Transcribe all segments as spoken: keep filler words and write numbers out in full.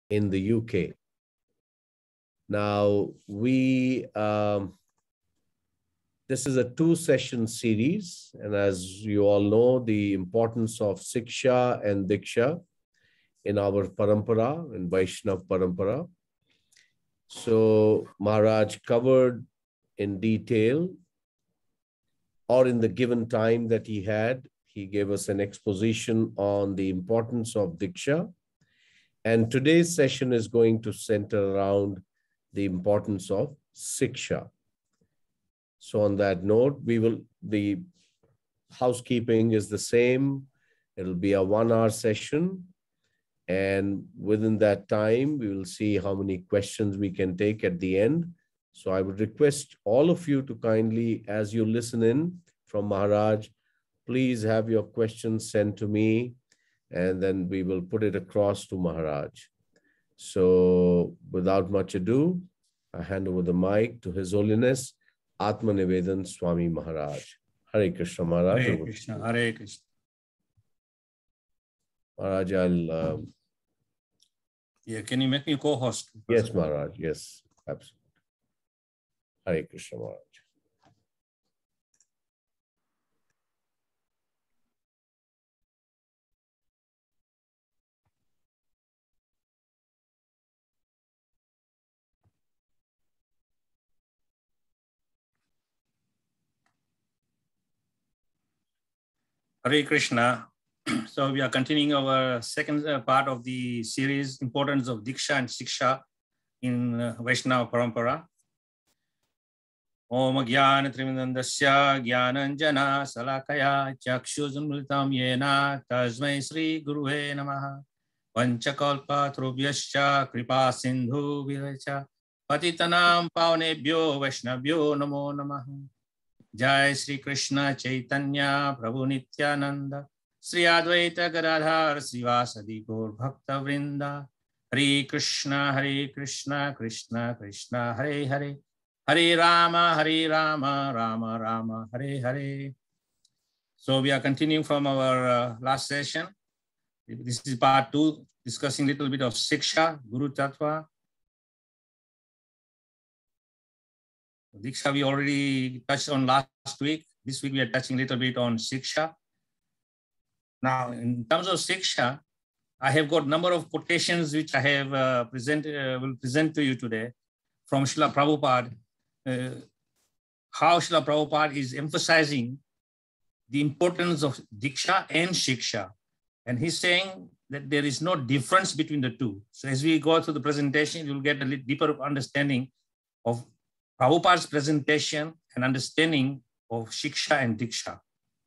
in the U K. Now, we, um, this is a two-session series, and as you all know, the importance of Siksha and Diksha in our Parampara, in Vaishnav Parampara. So Maharaj covered in detail, or in the given time that he had, he gave us an exposition on the importance of Diksha. And today's session is going to center around the importance of Siksha. So on that note, we will, the housekeeping is the same. It'll be a one hour session. And within that time, we will see how many questions we can take at the end. So I would request all of you to kindly, as you listen in from Maharaj, please have your questions sent to me, and then we will put it across to Maharaj. So without much ado, I hand over the mic to His Holiness, Atma Nivedan Swami Maharaj. Hare Krishna, Maharaj. Hare Krishna, Hare Krishna. Maharaj, I'll... Uh, yeah, can you make me co-host? Yes, Maharaj. Yes, absolutely. Hare Krishna, Maharaj. Hare Krishna. So we are continuing our second part of the series, Importance of Diksha and Siksha in uh, Vaishnava Parampara. Om Jnana Trimandasya Jnananjana Salakaya Chakshuzamritam Yena Tasmai Sri Guruve Namaha Panchakalpa Trubhyascha Kripa Sindhu Viracha Patitanam Pavanebhyo Vaishnavyo Namo Namaha. Jai Sri Krishna Chaitanya Prabhu Nityananda Sri Advaita Gadadhar Srivasadi Gaur Bhakta Vrinda. Hare Krishna, Hare Krishna, Krishna Krishna, Hare Hare, Hare Rama, Hare Rama, Rama Rama, Hare Hare. So we are continuing from our uh, last session. This is part two, discussing a little bit of Siksha, Guru Tattva. Diksha we already touched on last week. This week we are touching a little bit on Siksha. Now, in terms of Siksha, I have got a number of quotations which I have uh, present, uh, will present to you today from Srila Prabhupada, uh, how Srila Prabhupada is emphasizing the importance of Diksha and Siksha. And he's saying that there is no difference between the two. So as we go through the presentation, you'll get a little deeper understanding of Prabhupada's presentation and understanding of Siksha and Diksha.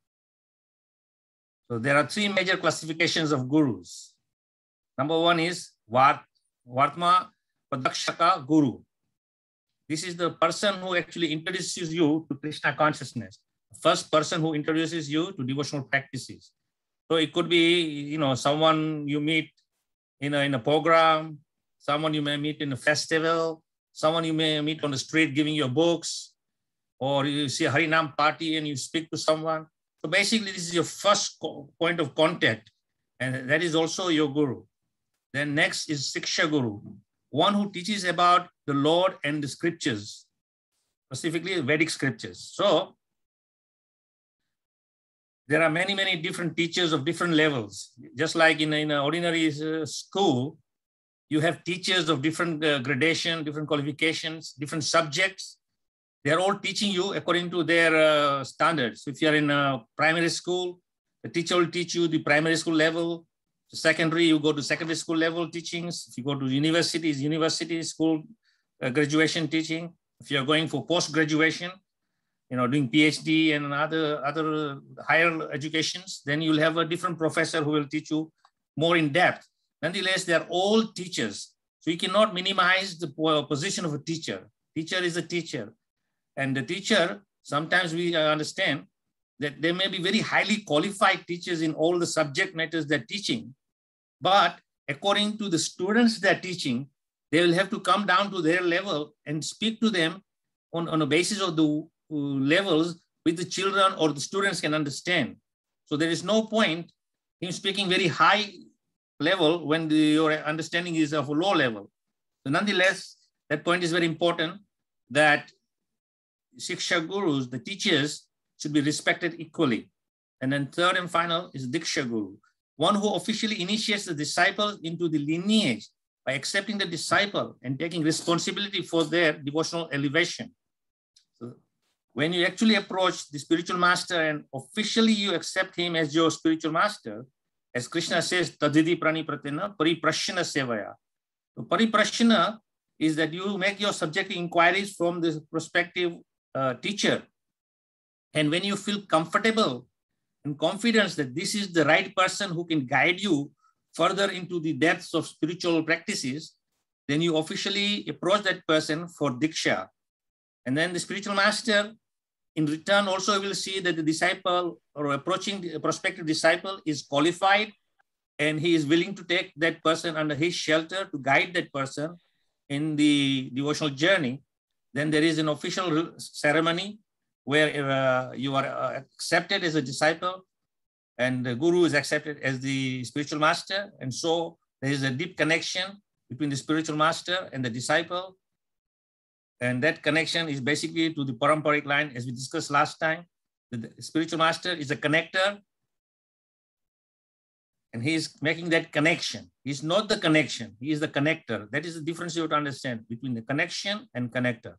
So there are three major classifications of gurus. Number one is Vart, Vartma Padakshaka Guru. This is the person who actually introduces you to Krishna consciousness. The first person who introduces you to devotional practices. So it could be, you know, someone you meet in a, in a program, someone you may meet in a festival, someone you may meet on the street giving you books, or you see a Harinam party and you speak to someone. So basically, this is your first point of contact, and that is also your guru. Then next is Siksha Guru, one who teaches about the Lord and the scriptures, specifically Vedic scriptures. So there are many, many different teachers of different levels. Just like in, in an ordinary uh, school, you have teachers of different uh, gradation, different qualifications, different subjects. They're all teaching you according to their uh, standards. If you're in a primary school, the teacher will teach you the primary school level. The secondary, you go to secondary school level teachings. If you go to universities, university school uh, graduation teaching. If you're going for post-graduation, you know, doing PhD and other, other higher educations, then you'll have a different professor who will teach you more in depth. Nonetheless, they're all teachers. So you cannot minimize the position of a teacher. Teacher is a teacher. And the teacher, sometimes we understand that there may be very highly qualified teachers in all the subject matters they're teaching. But according to the students they're teaching, they will have to come down to their level and speak to them on, on a basis of the levels which the children or the students can understand. So there is no point in speaking very high level when the, your understanding is of a low level. So nonetheless, that point is very important, that Siksha gurus, the teachers, should be respected equally. And then third and final is Diksha Guru, one who officially initiates the disciples into the lineage by accepting the disciple and taking responsibility for their devotional elevation. So when you actually approach the spiritual master and officially you accept him as your spiritual master, as Krishna says, Tadidi Pranipratena Pariprashana Sevaya. So Pariprashana is that you make your subjective inquiries from the prospective uh, teacher. And when you feel comfortable and confidence that this is the right person who can guide you further into the depths of spiritual practices, then you officially approach that person for Diksha. And then the spiritual master, in return, also will see that the disciple or approaching the prospective disciple is qualified and he is willing to take that person under his shelter to guide that person in the devotional journey. Then there is an official ceremony where uh, you are uh, accepted as a disciple and the guru is accepted as the spiritual master. And so there is a deep connection between the spiritual master and the disciple. And that connection is basically to the paramparic line, as we discussed last time. The spiritual master is a connector and he is making that connection. He's not the connection, he is the connector. That is the difference you have to understand between the connection and connector.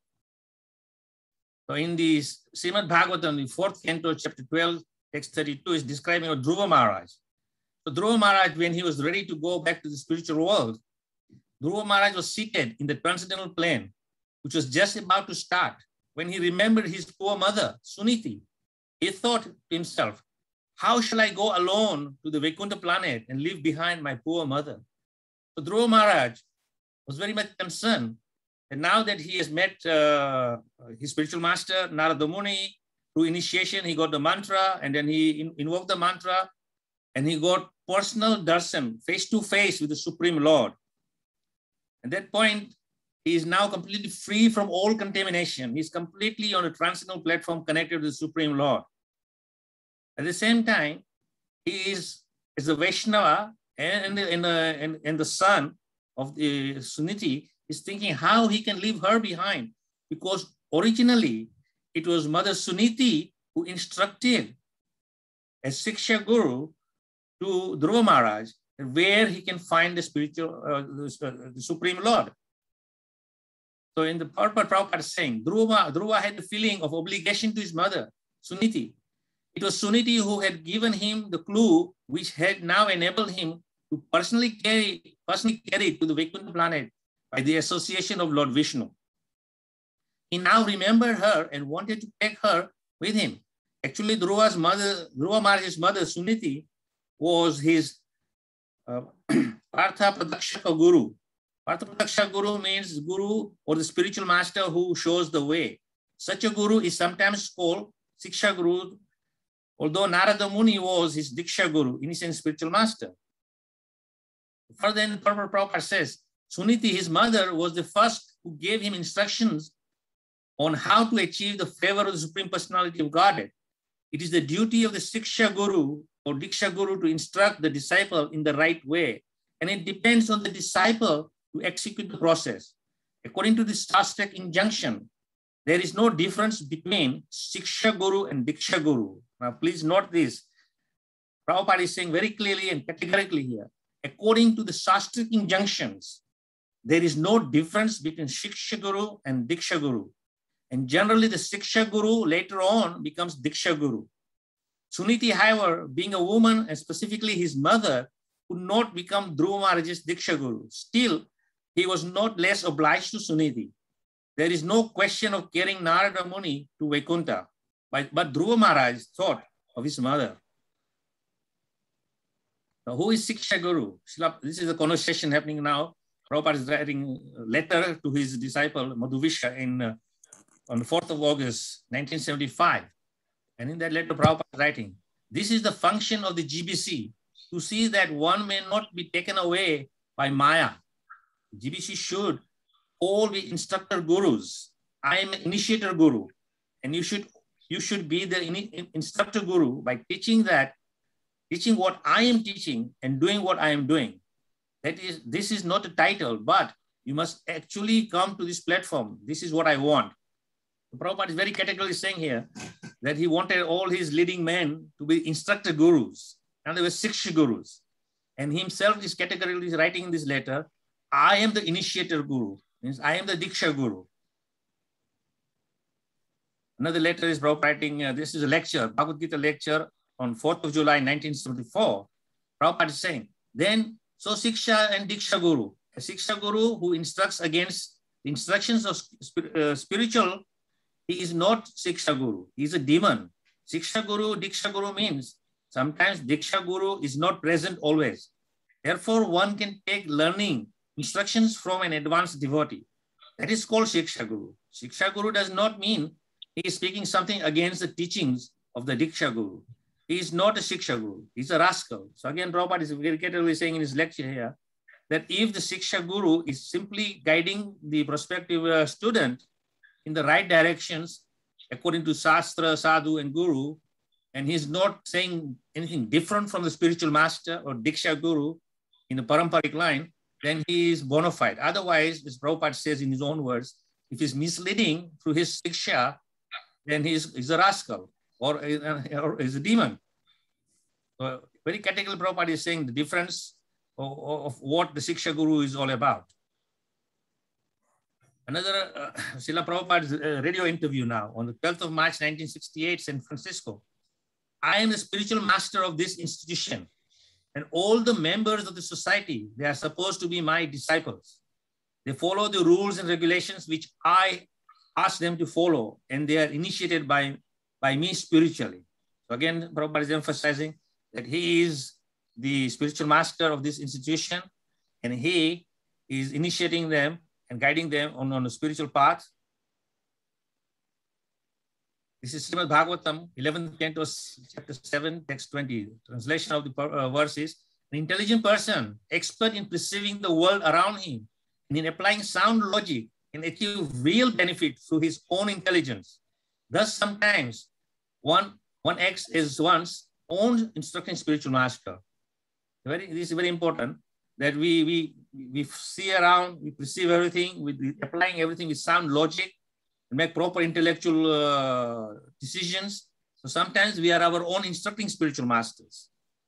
So in the Srimad Bhagavatam, the fourth canto, chapter twelve, text thirty-two is describing of Dhruva Maharaj. So Dhruva Maharaj, when he was ready to go back to the spiritual world, Dhruva Maharaj was seated in the transcendental plane, which was just about to start. When he remembered his poor mother, Suniti, he thought to himself, how shall I go alone to the Vaikuntha planet and leave behind my poor mother? So Dhruva Maharaj was very much concerned. And now that he has met uh, his spiritual master, Narada Muni, through initiation, he got the mantra and then he in invoked the mantra and he got personal darshan, face to face with the Supreme Lord. At that point, he is now completely free from all contamination. He's completely on a transcendental platform connected to the Supreme Lord. At the same time, he is, is a Vaishnava and, and, and, and the son of the Suniti is thinking how he can leave her behind, because originally it was Mother Suniti who instructed as Siksha Guru to Dhruva Maharaj where he can find the spiritual, uh, the, uh, the Supreme Lord. So in the Prabhupada, Prabhupada is saying, Dhruva, Dhruva had the feeling of obligation to his mother, Suniti. It was Suniti who had given him the clue which had now enabled him to personally carry, personally carry to the Vaikuntha planet by the association of Lord Vishnu. He now remembered her and wanted to take her with him. Actually, Dhruva's mother, Dhruva Maharaj's mother, Suniti, was his uh, Partha Pradakshaka Guru. Partha Pradakshaka Guru means Guru or the spiritual master who shows the way. Such a Guru is sometimes called Siksha Guru, although Narada Muni was his Diksha Guru, initial spiritual master. Further, in Prabhupada says, Suniti, his mother, was the first who gave him instructions on how to achieve the favor of the Supreme Personality of Godhead. It is the duty of the Siksha Guru or Diksha Guru to instruct the disciple in the right way. And it depends on the disciple to execute the process. According to the Shastric injunction, there is no difference between Siksha Guru and Diksha Guru. Now, please note this. Prabhupada is saying very clearly and categorically here, according to the Shastric injunctions, there is no difference between Siksha Guru and Diksha Guru. And generally the Siksha Guru later on becomes Diksha Guru. Suniti, however, being a woman and specifically his mother, could not become Dhruva Maharaj's Diksha Guru. Still, he was not less obliged to Suniti. There is no question of carrying Narada Muni to Vaikuntha, but, but Dhruva Maharaj thought of his mother. Now, who is Siksha Guru? This is a conversation happening now. Prabhupada is writing a letter to his disciple Madhuvishya in, uh, on the fourth of August, nineteen seventy-five. And in that letter, Prabhupada is writing, this is the function of the G B C, to see that one may not be taken away by Maya. G B C should all be instructor gurus. I am an initiator guru, and you should, you should be the in, instructor guru by teaching that, teaching what I am teaching and doing what I am doing. That is, this is not a title, but you must actually come to this platform. This is what I want. Prabhupada is very categorically saying here that he wanted all his leading men to be instructor gurus, and there were six gurus. And he himself is categorically writing in this letter, I am the initiator guru, means I am the Diksha guru. Another letter is Prabhupada writing, uh, this is a lecture, Bhagavad Gita lecture on fourth of July, nineteen seventy-four. Prabhupada is saying, then, so Siksha and Diksha guru, a Siksha guru who instructs against the instructions of uh, spiritual, he is not Siksha guru, he is a demon. Siksha guru, Diksha guru means sometimes Diksha guru is not present always. Therefore, one can take learning instructions from an advanced devotee. That is called Siksha guru. Siksha guru does not mean he is speaking something against the teachings of the Diksha guru. He is not a Siksha guru, he is a rascal. So again, Prabhupada is very clearly saying in his lecture here that if the Siksha guru is simply guiding the prospective uh, student in the right directions, according to Shastra, Sadhu, and Guru, and he's not saying anything different from the spiritual master or Diksha guru in the Paramparic line, then he is bona fide. Otherwise, as Prabhupada says in his own words, if he's misleading through his Siksha, then he's, he's a rascal or, or is a demon. So very categorically, Prabhupada is saying the difference of, of what the Siksha guru is all about. Another uh, Srila Prabhupada's uh, radio interview now on the twelfth of March, nineteen sixty-eight, San Francisco. I am the spiritual master of this institution, and all the members of the society, they are supposed to be my disciples. They follow the rules and regulations which I ask them to follow, and they are initiated by, by me spiritually. So again, Prabhupada is emphasizing that he is the spiritual master of this institution, and he is initiating them and guiding them on, on a spiritual path. This is Srimad Bhagavatam, eleventh canto, chapter seven, text twenty. Translation of the uh, verse is, an intelligent person, expert in perceiving the world around him, and in applying sound logic, can achieve real benefit through his own intelligence. Thus, sometimes one, one acts as one's own instructing spiritual master. Very, this is very important, that we, we, we see around, we perceive everything, we applying everything with sound logic, and make proper intellectual uh, decisions. So sometimes we are our own instructing spiritual masters.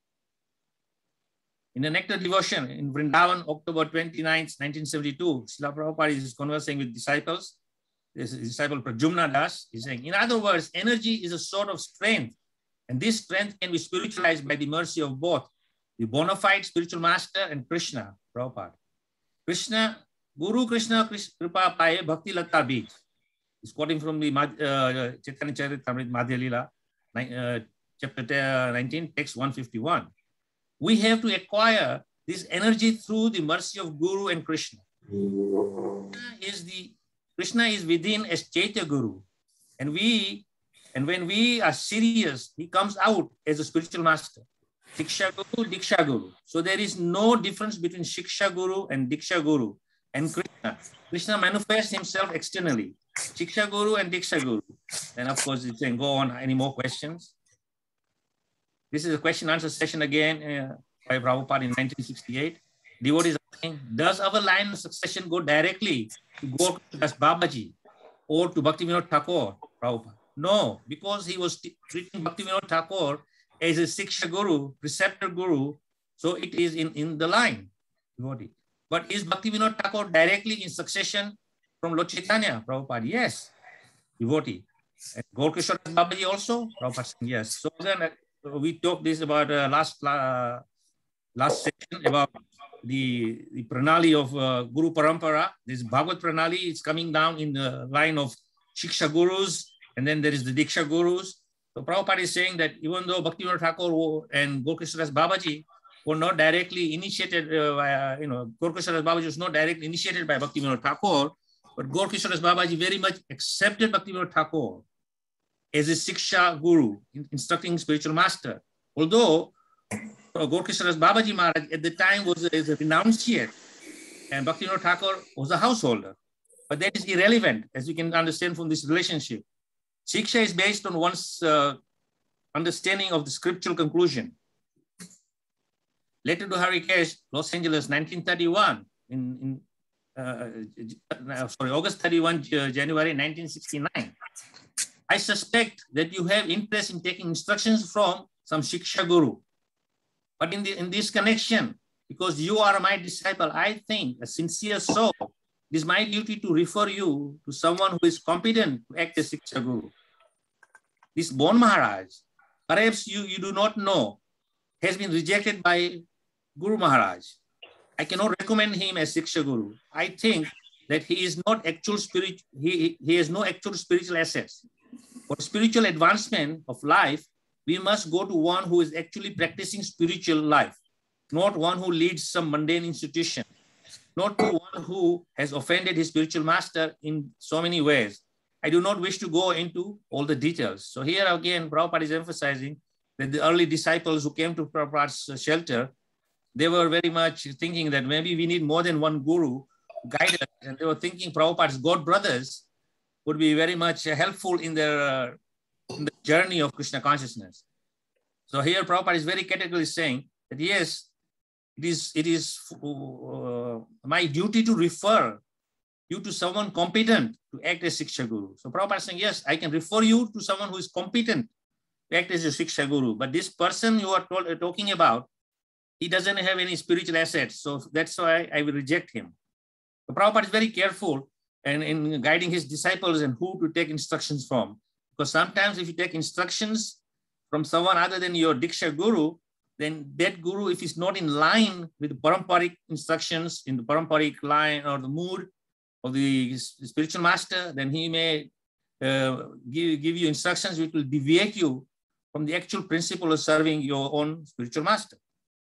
In the Nectar Devotion in Vrindavan, October twenty-ninth, nineteen seventy-two, Srila Prabhupada is conversing with disciples. This is disciple Pradyumna Das is saying, in other words, energy is a sort of strength, and this strength can be spiritualized by the mercy of both the bona fide spiritual master and Krishna, Prabhupada. Krishna, Guru Krishna Kripa Paye Bhakti Lata Bij. He's quoting from the uh, Chaitanya Charitamrita Madhya Lila, uh, chapter nineteen, text one fifty-one. We have to acquire this energy through the mercy of Guru and Krishna. Krishna is, the, Krishna is within as Chaitya Guru. And we, and when we are serious, he comes out as a spiritual master. Siksha Guru, Diksha Guru. So there is no difference between Siksha Guru and Diksha Guru and Krishna. Krishna manifests himself externally. Siksha Guru and Diksha Guru. And of course, you can go on. Any more questions? This is a question answer session again uh, by Prabhupada in nineteen sixty-eight. Devotees asking, does our line of succession go directly to Gauradas Babaji or to Bhaktivinoda Thakur, Prabhupada? No, because he was treating Bhaktivinoda Thakur as a Siksha Guru, preceptor Guru, so it is in, in the line, devotee. But is Bhaktivinoda Thakur directly in succession from Lord Chaitanya, Prabhupada? Yes, devotee. And Gauradas Babaji also, Prabhupada, yes. So then we talked this about uh, last uh, last section about the, the pranali of uh, Guru Parampara. This Bhagavad Pranali is coming down in the line of Shiksha Gurus, and then there is the Diksha Gurus. So Prabhupada is saying that even though Bhaktivinoda Thakur and Gauradas Babaji were not directly initiated, uh, by, you know, Gauradas Babaji was not directly initiated by Bhaktivinoda Thakur, but Gauradas Babaji very much accepted Bhaktivinoda Thakur as a Siksha Guru, instructing spiritual master. Although uh, Gauradas Babaji Maharaj at the time was a, is a renunciate, and Bhaktivinoda Thakur was a householder. But that is irrelevant, as you can understand from this relationship. Siksha is based on one's uh, understanding of the scriptural conclusion. Letter to Harikesh, Los Angeles, nineteen thirty-one. In, in uh, sorry, August thirty-first, January nineteen sixty-nine. I suspect that you have interest in taking instructions from some Shiksha Guru. But in, the, in this connection, because you are my disciple, I think, a sincere soul, it is my duty to refer you to someone who is competent to act as Shiksha Guru. This Bon Maharaj, perhaps you, you do not know, has been rejected by Guru Maharaj. I cannot recommend him as Shiksha Guru. I think that he is not actual spirit, he, he has no actual spiritual assets. For spiritual advancement of life, we must go to one who is actually practicing spiritual life, not one who leads some mundane institution, not to one who has offended his spiritual master in so many ways. I do not wish to go into all the details. So here again, Prabhupada is emphasizing that the early disciples who came to Prabhupada's shelter, they were very much thinking that maybe we need more than one guru to guide us. And they were thinking Prabhupada's God brothers would be very much helpful in their uh, in the journey of Krishna consciousness. So here Prabhupada is very categorically saying that yes, it is, it is uh, my duty to refer you to someone competent to act as Shiksha Guru. So Prabhupada is saying, yes, I can refer you to someone who is competent to act as a Shiksha Guru. But this person you are told, uh, talking about, he doesn't have any spiritual assets. So that's why I will reject him. So Prabhupada is very careful and in guiding his disciples and who to take instructions from. Because sometimes if you take instructions from someone other than your Diksha Guru, then that Guru, if he's not in line with the Paramparic instructions, in the Paramparic line or the mood of the spiritual master, then he may uh, give, give you instructions which will deviate you from the actual principle of serving your own spiritual master.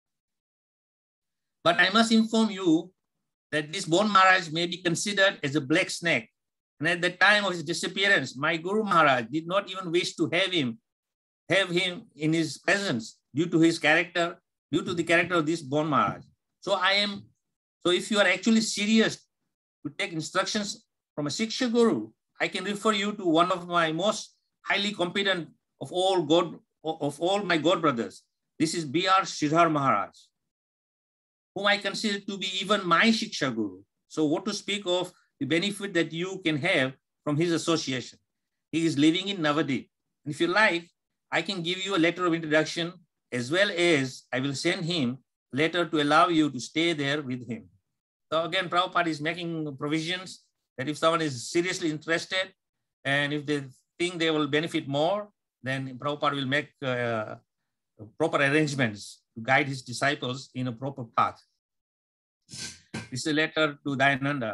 But I must inform you that this Bon Maharaj may be considered as a black snake. And at the time of his disappearance, my Guru Maharaj did not even wish to have him, have him in his presence due to his character, due to the character of this Bon Maharaj. So I am, so if you are actually serious to take instructions from a Shiksha Guru, I can refer you to one of my most highly competent of all God, of all my God brothers. This is B R Sridhar Maharaj, whom I consider to be even my Shiksha Guru. So what to speak of the benefit that you can have from his association. He is living in Navadip. And if you like, I can give you a letter of introduction as well as I will send him a letter to allow you to stay there with him. So again, Prabhupada is making provisions that if someone is seriously interested and if they think they will benefit more, then Prabhupada will make uh, proper arrangements to guide his disciples in a proper path. This is a letter to Dayananda.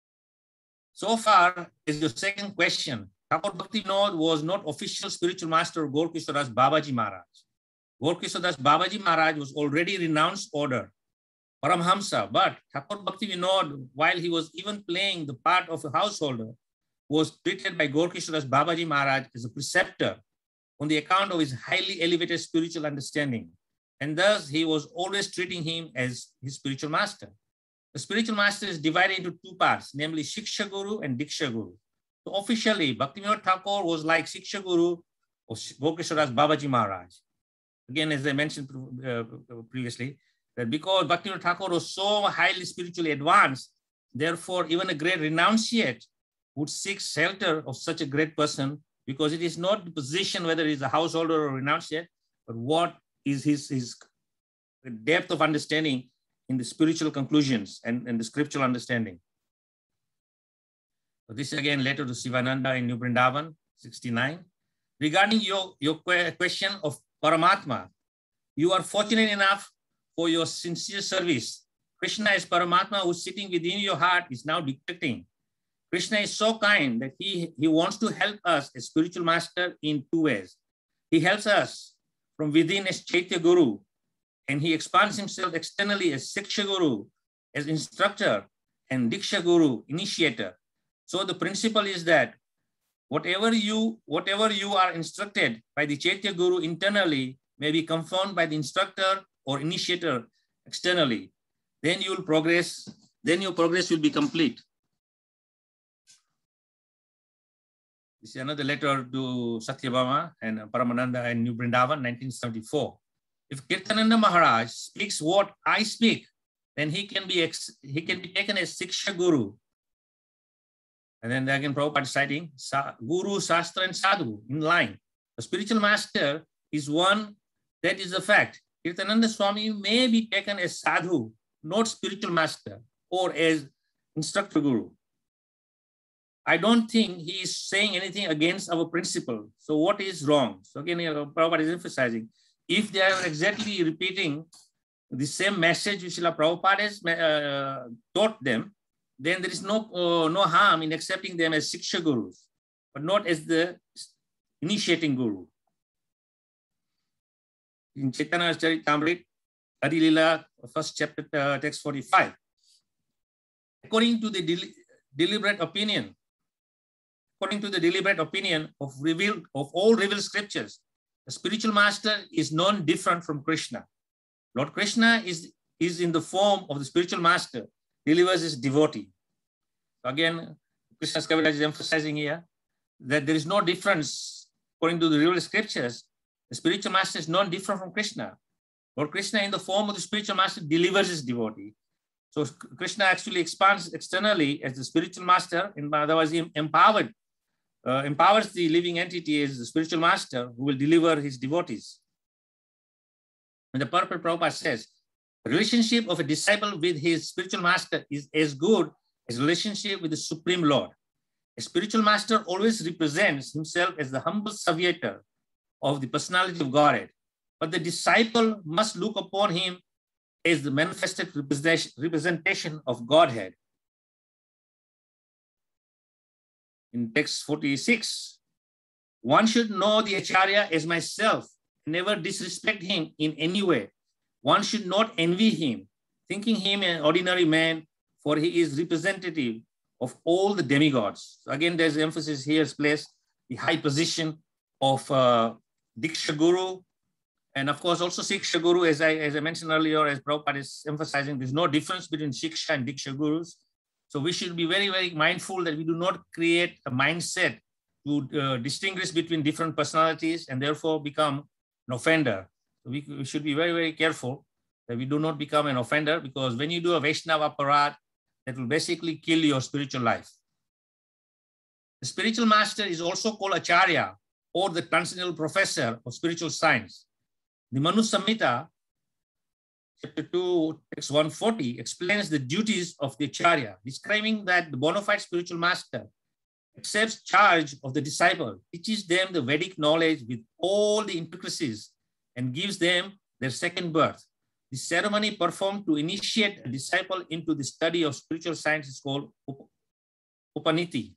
So far, is your second question. Thakur Bhaktivinoda was not official spiritual master of Gaur Kishora Das Babaji Maharaj. Gaur Kishora Das Babaji Maharaj was already renounced order, Paramhamsa, but Thakur Bhaktivinoda, while he was even playing the part of a householder, was treated by Gaur Kishora Das Babaji Maharaj as a preceptor on the account of his highly elevated spiritual understanding. And thus, he was always treating him as his spiritual master. The spiritual master is divided into two parts, namely Shiksha Guru and Diksha Guru. So officially, Bhaktivinoda Thakur was like Shiksha Guru of Gaur Kishora Das Babaji Maharaj. Again, as I mentioned uh, previously, that because Bhaktivinoda Thakur was so highly spiritually advanced, therefore even a great renunciate would seek shelter of such a great person, because it is not the position whether he is a householder or renunciate, but what is his, his depth of understanding in the spiritual conclusions and, and the scriptural understanding. So this again, letter to Sivananda in New Vrindavan, sixty-nine. Regarding your, your question of Paramatma, you are fortunate enough for your sincere service. Krishna is Paramatma who is sitting within your heart is now dictating. Krishna is so kind that he, he wants to help us as spiritual master in two ways. He helps us from within as Chaitya Guru, and he expands himself externally as Shiksha Guru, as instructor, and Diksha Guru, initiator. So the principle is that whatever you, whatever you are instructed by the Chaitya Guru internally may be confirmed by the instructor or initiator externally. Then you will progress, then your progress will be complete. This is another letter to Satyabhama and Paramananda and New Vrindavan, nineteen seventy-four. If Kirtananda Maharaj speaks what I speak, then he can be ex he can be taken as Siksha Guru. And then again, Prabhupada citing Guru, Shastra, and Sadhu in line. The spiritual master is one, that is a fact. Kirtananda Swami may be taken as Sadhu, not spiritual master, or as instructor Guru. I don't think he is saying anything against our principle. So what is wrong? So again, you know, Prabhupada is emphasizing, if they are exactly repeating the same message which Srila Prabhupada has uh, taught them, then there is no, uh, no harm in accepting them as Siksha Gurus, but not as the initiating Guru. In Chaitanya Charitamrita, Adi Lila, first chapter, uh, text forty-five. According to the del deliberate opinion, according to the deliberate opinion of revealed of all revealed scriptures, the spiritual master is non different from Krishna. Lord Krishna is, is in the form of the spiritual master, delivers his devotee. Again, Krishna's Kaviraj is emphasizing here that there is no difference according to the revealed scriptures. The spiritual master is non different from Krishna. Lord Krishna, in the form of the spiritual master, delivers his devotee. So Krishna actually expands externally as the spiritual master, and otherwise he empowered, uh, empowers the living entity as the spiritual master who will deliver his devotees. And the purport Prabhupada says, the relationship of a disciple with his spiritual master is as good as relationship with the Supreme Lord. A spiritual master always represents himself as the humble servitor of the personality of Godhead, but the disciple must look upon him as the manifested representation of Godhead. In text forty-six, one should know the Acharya as myself, never disrespect him in any way. One should not envy him, thinking him an ordinary man, for he is representative of all the demigods. So again, there's emphasis here is placed the high position of uh, Diksha Guru, and of course also Siksha Guru, as I, as I mentioned earlier, as Prabhupada is emphasizing, there's no difference between Siksha and Diksha Gurus. So we should be very, very mindful that we do not create a mindset to uh, distinguish between different personalities and therefore become an offender. So we, we should be very, very careful that we do not become an offender, because when you do a Vaishnava aparad, that will basically kill your spiritual life. The spiritual master is also called Acharya, or the transcendental professor of spiritual science. The Manu Samhita, chapter two, text one forty, explains the duties of the Acharya, describing that the bona fide spiritual master accepts charge of the disciple, teaches them the Vedic knowledge with all the intricacies, and gives them their second birth. The ceremony performed to initiate a disciple into the study of spiritual science is called Upaniti,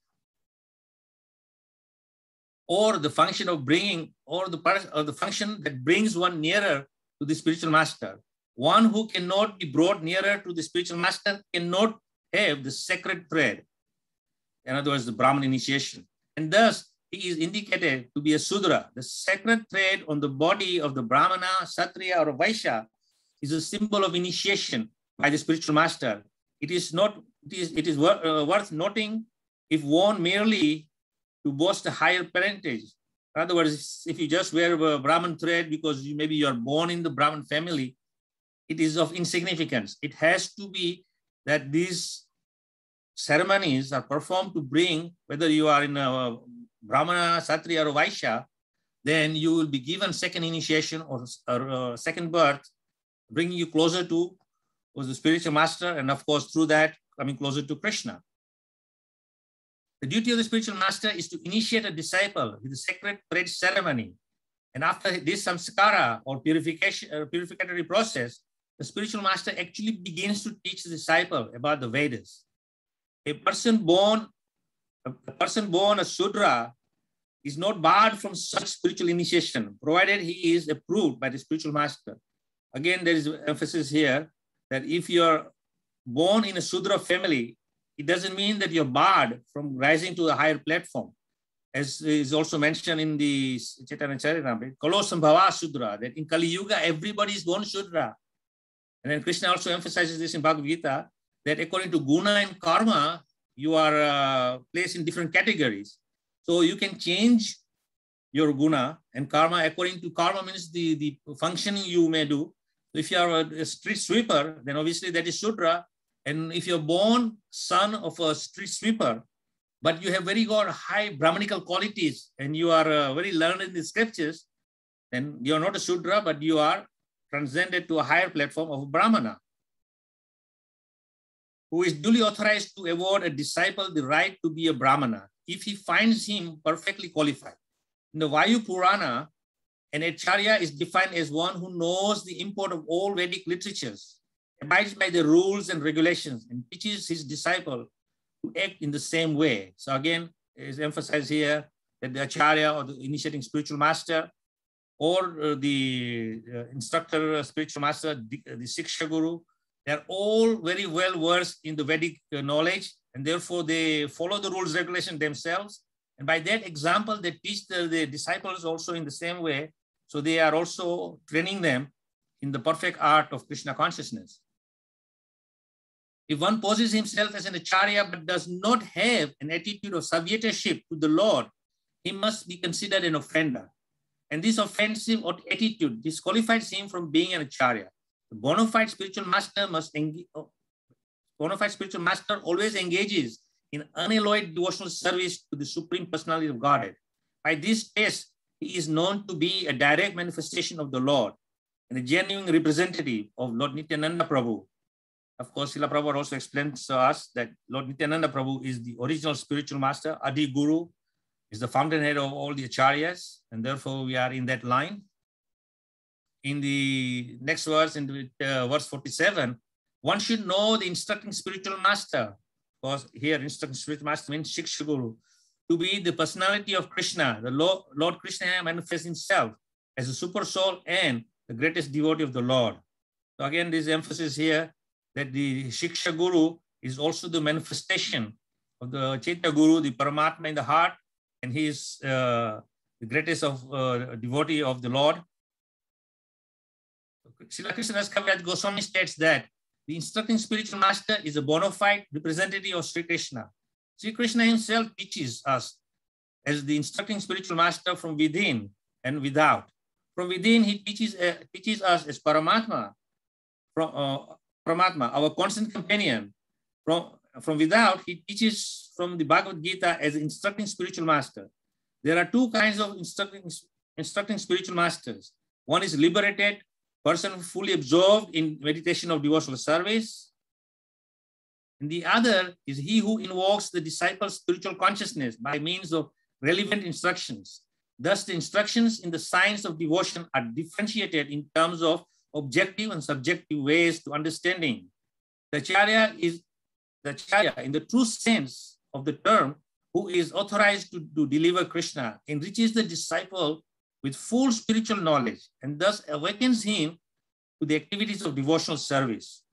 or the function of bringing, or the, or the function that brings one nearer to the spiritual master. One who cannot be brought nearer to the spiritual master cannot have the sacred thread. In other words, the Brahman initiation. And thus, he is indicated to be a Sudra. The sacred thread on the body of the Brahmana, Kshatriya, or Vaishya is a symbol of initiation by the spiritual master. It is not. It is. It is wor uh, worth noting if worn merely to boast a higher parentage. In other words, if you just wear a Brahman thread because you, maybe you are born in the Brahman family, it is of insignificance. It has to be that these ceremonies are performed to bring, whether you are in a Brahmana, Kshatriya, or Vaishya, then you will be given second initiation or, or uh, second birth, bringing you closer to was the spiritual master, and of course, through that, coming closer to Krishna. The duty of the spiritual master is to initiate a disciple with the sacred thread ceremony. And after this samskara or purification, or purificatory process, the spiritual master actually begins to teach the disciple about the Vedas. A person born, a person born a Shudra is not barred from such spiritual initiation, provided he is approved by the spiritual master. Again, there is emphasis here that if you're born in a Shudra family, it doesn't mean that you're barred from rising to a higher platform. As is also mentioned in the Chaitanya Charitamrita, Kalo Sambhava Shudra, that in Kali Yuga, everybody is born Shudra. And then Krishna also emphasizes this in Bhagavad Gita, that according to Guna and Karma, you are uh, placed in different categories. So you can change your guna, and karma according to karma means the, the functioning you may do. If you are a, a street sweeper, then obviously that is Shudra. And if you're born son of a street sweeper, but you have very got high Brahmanical qualities and you are uh, very learned in the scriptures, then you're not a Shudra, but you are transcended to a higher platform of Brahmana, who is duly authorized to award a disciple the right to be a Brahmana if he finds him perfectly qualified. In the Vayu Purana, an Acharya is defined as one who knows the import of all Vedic literatures, abides by the rules and regulations, and teaches his disciple to act in the same way. So again, it is emphasized here that the Acharya or the initiating spiritual master or uh, the uh, instructor, uh, spiritual master, the, uh, the Siksha Guru, they are all very well versed in the Vedic uh, knowledge, and therefore they follow the rules, regulations themselves. And by that example, they teach the, the disciples also in the same way. So they are also training them in the perfect art of Krishna consciousness. If one poses himself as an Acharya but does not have an attitude of subjectorship to the Lord, he must be considered an offender. And this offensive attitude disqualifies him from being an Acharya. The bona fide spiritual master must engage, bona fide spiritual master always engages in unalloyed devotional service to the Supreme Personality of Godhead. By this test, he is known to be a direct manifestation of the Lord and a genuine representative of Lord Nityananda Prabhu. Of course, Srila Prabhupada also explains to us that Lord Nityananda Prabhu is the original spiritual master. Adi Guru is the fountainhead of all the Acharyas, and therefore we are in that line. In the next verse, in the, uh, verse forty-seven, one should know the instructing spiritual master, because here instructing spiritual master means Shiksha Guru, to be the personality of Krishna. The Lord, Lord Krishna manifests himself as a super soul and the greatest devotee of the Lord. So again, this emphasis here that the Shiksha Guru is also the manifestation of the Chaitanya Guru, the Paramatma in the heart, and he is uh, the greatest of uh, devotee of the Lord. Srila Krishnadas Kaviraj Goswami states that the instructing spiritual master is a bona fide representative of Sri Krishna. Sri Krishna himself teaches us as the instructing spiritual master from within and without. From within, he teaches, uh, teaches us as Paramatma, from, uh, Paramatma, our constant companion. From, from without, he teaches from the Bhagavad Gita as instructing spiritual master. There are two kinds of instructing, instructing spiritual masters. One is liberated, person fully absorbed in meditation of devotional service. And the other is he who invokes the disciple's spiritual consciousness by means of relevant instructions. Thus, the instructions in the science of devotion are differentiated in terms of objective and subjective ways to understanding. The Acharya is the Acharya in the true sense of the term, who is authorized to, to deliver Krishna, enriches the disciple with full spiritual knowledge and thus awakens him to the activities of devotional service.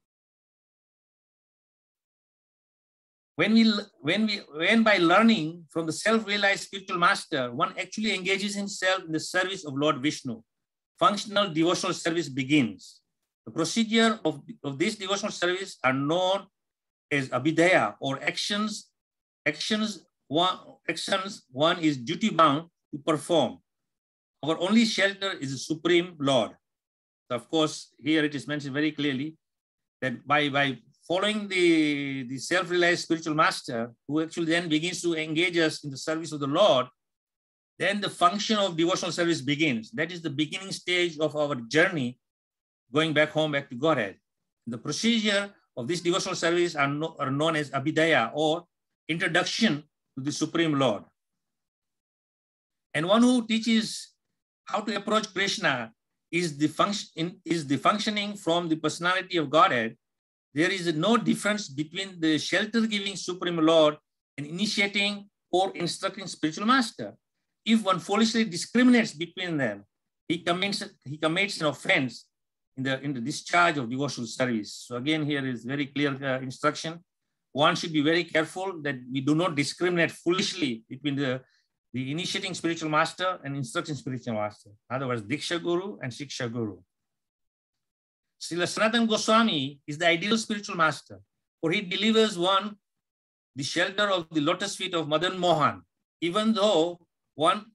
When, we, when, we, when by learning from the self-realized spiritual master, one actually engages himself in the service of Lord Vishnu, functional devotional service begins. The procedure of, of this devotional service are known as abhidaya, or actions. Actions one, actions one is duty bound to perform. Our only shelter is the Supreme Lord. So of course, here it is mentioned very clearly that by, by following the, the self-realized spiritual master, who actually then begins to engage us in the service of the Lord, then the function of devotional service begins. That is the beginning stage of our journey going back home, back to Godhead. The procedure of this devotional service are, no, are known as abhidaya, or introduction to the Supreme Lord. And one who teaches how to approach Krishna is the, function, is the functioning from the personality of Godhead. There is no difference between the shelter-giving Supreme Lord and initiating or instructing spiritual master. If one foolishly discriminates between them, he commits, he commits an offense in the, in the discharge of devotional service. So again, here is very clear uh, instruction. One should be very careful that we do not discriminate foolishly between the, the initiating spiritual master and instructing spiritual master. In other words, Diksha Guru and Shiksha Guru. Srila Sanatana Goswami is the ideal spiritual master, for he delivers one the shelter of the lotus feet of Madan Mohan, even though one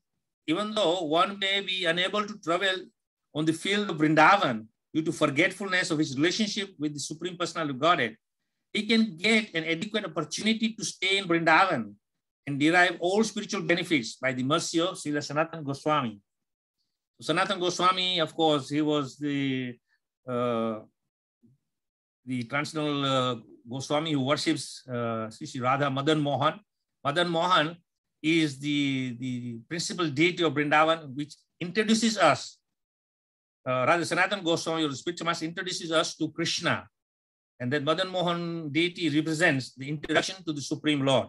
even though one may be unable to travel on the field of Vrindavan due to forgetfulness of his relationship with the Supreme Personality of Godhead, he can get an adequate opportunity to stay in Vrindavan and derive all spiritual benefits by the mercy of Srila Sanatana Goswami. So Sanatana Goswami, of course, he was the uh, the transcendental uh, Goswami who worships uh, Sri Radha Madan Mohan. Madan Mohan is the, the principal deity of Vrindavan, which introduces us, uh, rather Sanatana Goswami, or the spiritual master, introduces us to Krishna. And that Madan Mohan deity represents the introduction to the Supreme Lord.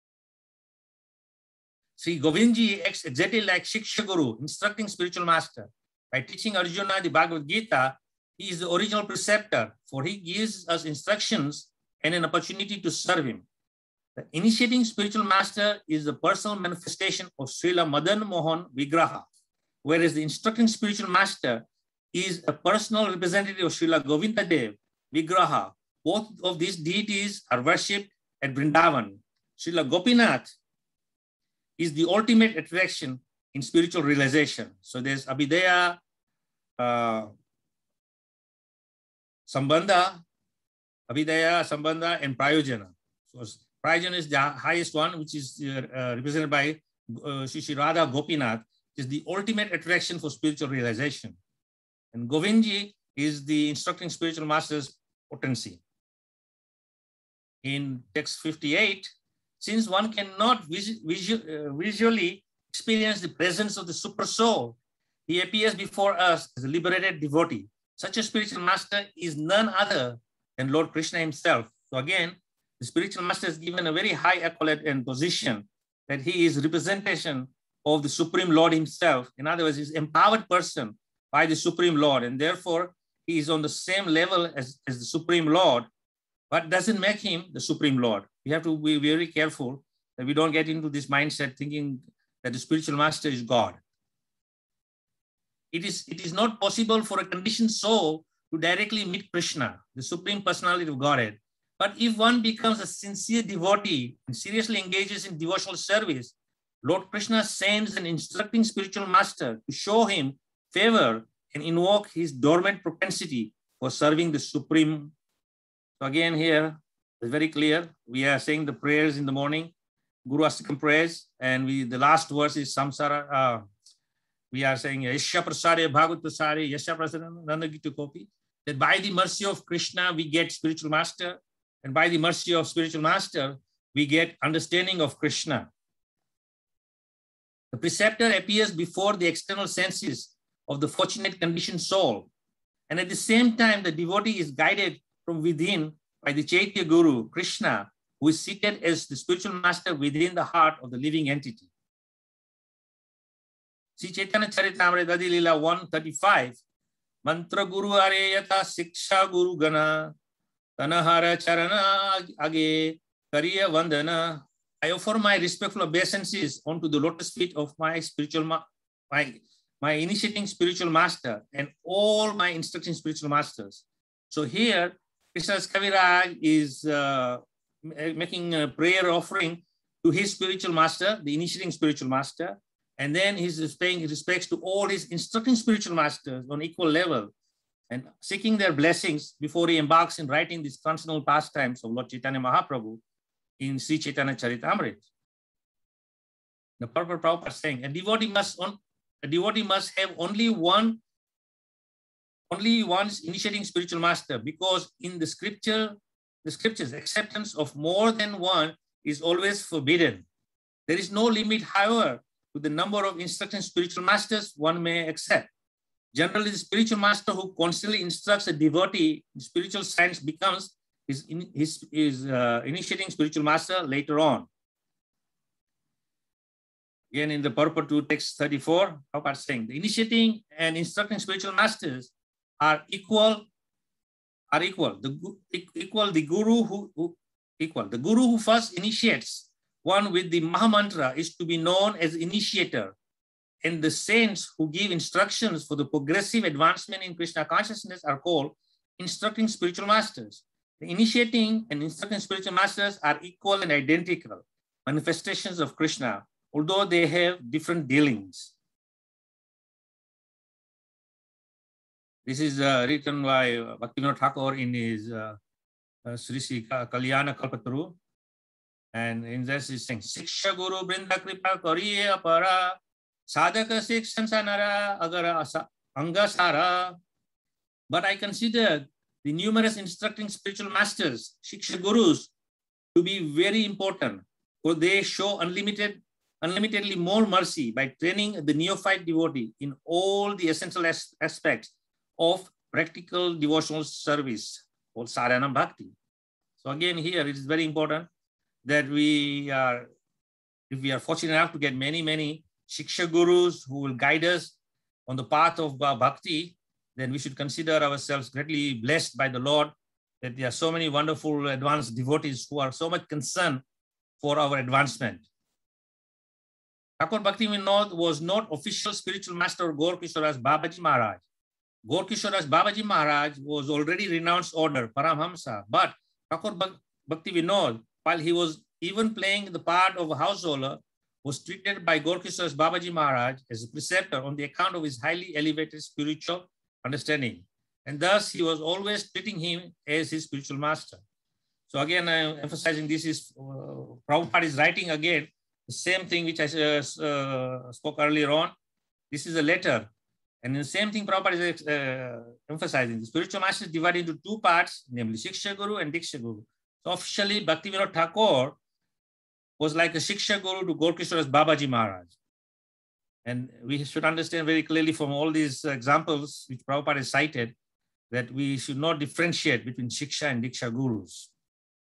Sri Govindji acts exactly like Shiksha Guru, instructing spiritual master. By teaching Arjuna the Bhagavad Gita, he is the original preceptor, for he gives us instructions and an opportunity to serve him. The initiating spiritual master is the personal manifestation of Srila Madan Mohan Vigraha, whereas the instructing spiritual master is a personal representative of Srila Govinda Dev Vigraha. Both of these deities are worshipped at Vrindavan. Srila Gopinath is the ultimate attraction in spiritual realization. So there's Abhidaya, uh, Sambandha, Abhidaya, Sambandha, and Prayojana. So Prayojana is the highest one, which is uh, uh, represented by uh, Shri Radha Gopinath, which is the ultimate attraction for spiritual realization. And Govindji is the instructing spiritual master's potency. In text fifty-eight, since one cannot visu visu uh, visually experience the presence of the super soul, he appears before us as a liberated devotee. Such a spiritual master is none other than Lord Krishna himself. So again, the spiritual master is given a very high accolade and position that he is representation of the Supreme Lord himself. In other words, he's empowered person by the Supreme Lord, and therefore he is on the same level as, as the Supreme Lord, but doesn't make him the Supreme Lord. We have to be very careful that we don't get into this mindset thinking that the spiritual master is God. It is, it is not possible for a conditioned soul to directly meet Krishna, the Supreme Personality of Godhead. But if one becomes a sincere devotee and seriously engages in devotional service, Lord Krishna sends an instructing spiritual master to show him favor and invoke his dormant propensity for serving the Supreme. So again here, it's very clear. We are saying the prayers in the morning, Guru Astakam prayers, and we the last verse is Samsara. Uh, we are saying Yasha Prasare Bhagavat Prasare Yasha Prasare Nandagitu Kopi. That by the mercy of Krishna we get spiritual master, and by the mercy of spiritual master we get understanding of Krishna. The preceptor appears before the external senses of the fortunate conditioned soul, and at the same time the devotee is guided from within by the Chaitya Guru, Krishna, who is seated as the spiritual master within the heart of the living entity. Sri Chaitanya Charitamrita Adi Lila one thirty-five, Mantra Guru Areyata Siksha Guru Gana, Tanahara Charana Age, Kariya Vandana. I offer my respectful obeisances onto the lotus feet of my spiritual, ma my, my initiating spiritual master and all my instructing spiritual masters. So here, Krishna's Kaviraj is uh, making a prayer offering to his spiritual master, the initiating spiritual master, and then he's paying respects to all his instructing spiritual masters on equal level and seeking their blessings before he embarks in writing these transcendental pastimes of Lord Chaitanya Mahaprabhu in Sri Chaitanya Charitamrita. The purport Prabhupada is saying, a devotee must on, a devotee must have only one, only one's initiating spiritual master, because in the scripture, the scriptures, acceptance of more than one is always forbidden. There is no limit, however, to the number of instructing spiritual masters one may accept. Generally, the spiritual master who constantly instructs a devotee in spiritual science becomes his, his, his uh, initiating spiritual master later on. Again, in the purport to text thirty-four, Prabhupada is saying the initiating and instructing spiritual masters are equal, are equal. The equal the guru who, who equal. The guru who first initiates one with the Mahamantra is to be known as initiator, and the saints who give instructions for the progressive advancement in Krishna consciousness are called instructing spiritual masters. The initiating and instructing spiritual masters are equal and identical manifestations of Krishna, although they have different dealings. This is uh, written by uh, Bhaktivinoda Thakur in his uh, uh, Sri Sri Kalyana Kalpataru. And in this he's saying, Siksha Guru Brinda Kripa Kariye Apara Sadhaka Sikshan Sanara Agara Angasara. But I consider the numerous instructing spiritual masters, Shiksha Gurus, to be very important, for they show unlimited, unlimitedly more mercy by training the neophyte devotee in all the essential as aspects of practical devotional service, or sadhana bhakti. So again, here it is very important that we are, if we are fortunate enough to get many, many Shiksha Gurus who will guide us on the path of bhakti, then we should consider ourselves greatly blessed by the Lord that there are so many wonderful advanced devotees who are so much concerned for our advancement. Thakur Bhaktivinoda was not official spiritual master of Gaur Kishoras Babaji Maharaj. Gaur Kishoras Babaji Maharaj was already renounced order, Paramhamsa, but Thakur Bhaktivinoda, while he was even playing the part of a householder, was treated by Gaur Kishoras Babaji Maharaj as a preceptor on the account of his highly elevated spiritual understanding. And thus he was always treating him as his spiritual master. So again, I'm emphasizing this is, uh, Prabhupada is writing again, the same thing which I uh, uh, spoke earlier on. This is a letter. And the same thing Prabhupada is uh, emphasizing. The spiritual master is divided into two parts, namely Shiksha Guru and Diksha Guru. So officially, Bhaktivinoda Thakur was like a Shiksha Guru to Gaur Kishoras Babaji Maharaj. And we should understand very clearly from all these examples which Prabhupada has cited that we should not differentiate between Shiksha and Diksha Gurus.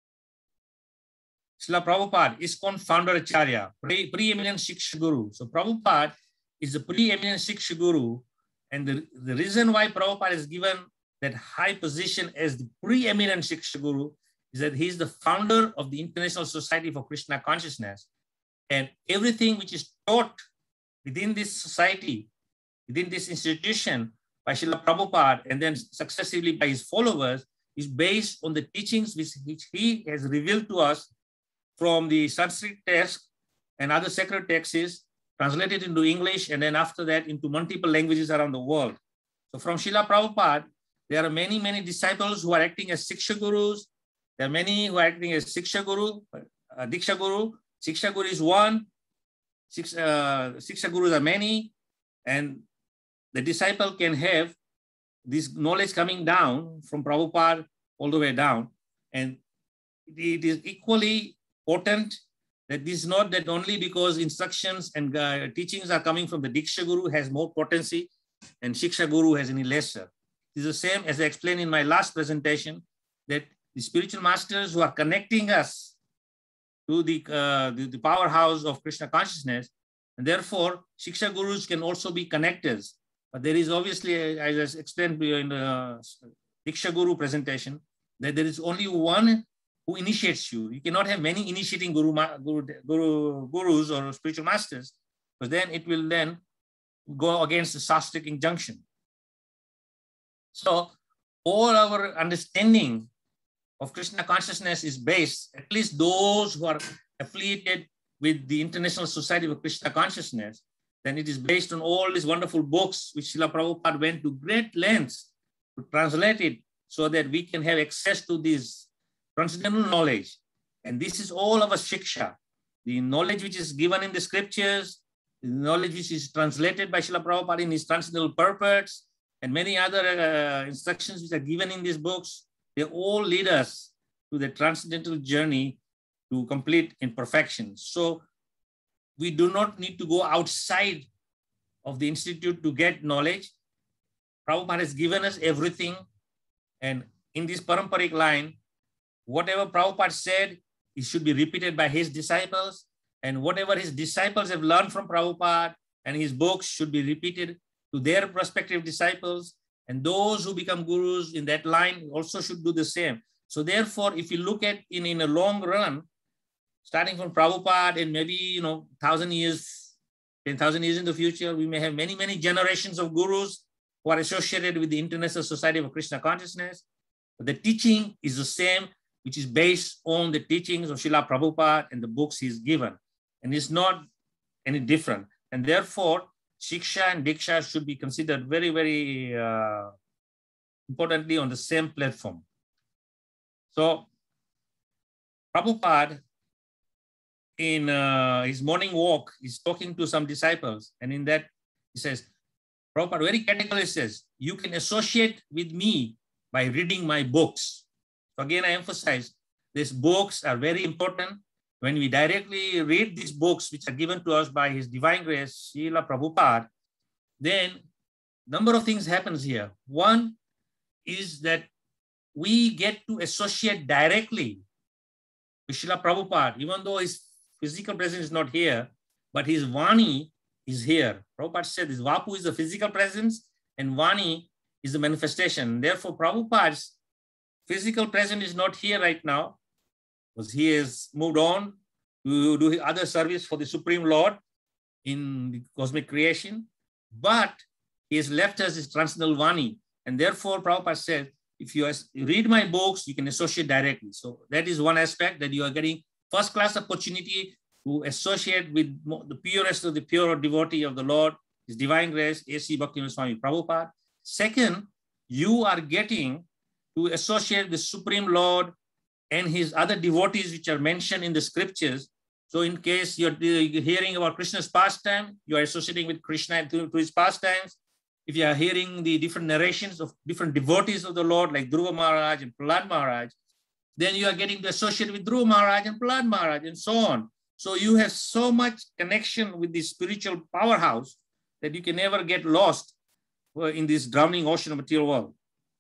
Srila Prabhupada is ISKCON founder Acharya, pre preeminent Shiksha Guru. So Prabhupada is a preeminent Shiksha Guru. And the, the reason why Prabhupada is given that high position as the preeminent Shiksha Guru is that he is the founder of the International Society for Krishna Consciousness. And everything which is taught within this society, within this institution by Srila Prabhupada and then successively by his followers is based on the teachings which, which he has revealed to us from the Sanskrit text and other sacred texts, translated into English, and then after that into multiple languages around the world. So from Srila Prabhupada, there are many, many disciples who are acting as Siksha Gurus. There are many who are acting as Siksha Guru, uh, Diksha Guru. Siksha Guru is one. Six, uh, Siksha Gurus are many. And the disciple can have this knowledge coming down from Prabhupada all the way down. And it is equally important that this is not that only because instructions and uh, teachings are coming from the Diksha Guru has more potency and Shiksha Guru has any lesser. It is the same as I explained in my last presentation, that the spiritual masters who are connecting us to the, uh, the, the powerhouse of Krishna consciousness, and therefore Shiksha Gurus can also be connectors. But there is obviously, as I explained in the Diksha Guru presentation, that there is only one who initiates you. You cannot have many initiating guru, guru, guru, gurus or spiritual masters, because then it will then go against the Shastric injunction. So all our understanding of Krishna consciousness is based, at least those who are affiliated with the International Society of Krishna Consciousness, then it is based on all these wonderful books which Srila Prabhupada went to great lengths to translate it so that we can have access to this transcendental knowledge. And this is all of a Shiksha. The knowledge which is given in the scriptures, the knowledge which is translated by Srila Prabhupada in his transcendental purports, and many other uh, instructions which are given in these books, they all lead us to the transcendental journey to complete in perfection. So we do not need to go outside of the institute to get knowledge. Prabhupada has given us everything. And in this Paramparic line, whatever Prabhupada said, it should be repeated by his disciples. And whatever his disciples have learned from Prabhupada and his books should be repeated to their prospective disciples. And those who become gurus in that line also should do the same. So therefore, if you look at in, in a long run, starting from Prabhupada and maybe, you know, thousand years, ten thousand years in the future, we may have many, many generations of gurus who are associated with the International Society of Krishna Consciousness. But the teaching is the same, which is based on the teachings of Srila Prabhupada and the books he's given. And it's not any different. And therefore, Shiksha and Diksha should be considered very, very uh, importantly on the same platform. So Prabhupada, in uh, his morning walk, is talking to some disciples, and in that he says, Prabhupada very categorically says, you can associate with me by reading my books. So again, I emphasize, these books are very important. When we directly read these books, which are given to us by His Divine Grace, Srila Prabhupada, then number of things happens here. One is that we get to associate directly with Srila Prabhupada, even though his physical presence is not here, but his Vani is here. Prabhupada said this Vapu is the physical presence and Vani is the manifestation. Therefore, Prabhupada's physical presence is not here right now because he has moved on to do other service for the Supreme Lord in the cosmic creation, but he has left us his transcendental Vani. And therefore, Prabhupada said, if you read my books, you can associate directly. So that is one aspect, that you are getting first class opportunity to associate with the purest of the pure devotee of the Lord, His Divine Grace, A C Bhaktivinoda Swami Prabhupada. Second, you are getting to associate the Supreme Lord and his other devotees which are mentioned in the scriptures. So in case you're hearing about Krishna's pastime, you are associating with Krishna through his pastimes. If you are hearing the different narrations of different devotees of the Lord, like Dhruva Maharaj and Prahlad Maharaj, then you are getting to associate with Dhruva Maharaj and Prahlad Maharaj and so on. So you have so much connection with the spiritual powerhouse that you can never get lost in this drowning ocean of material world.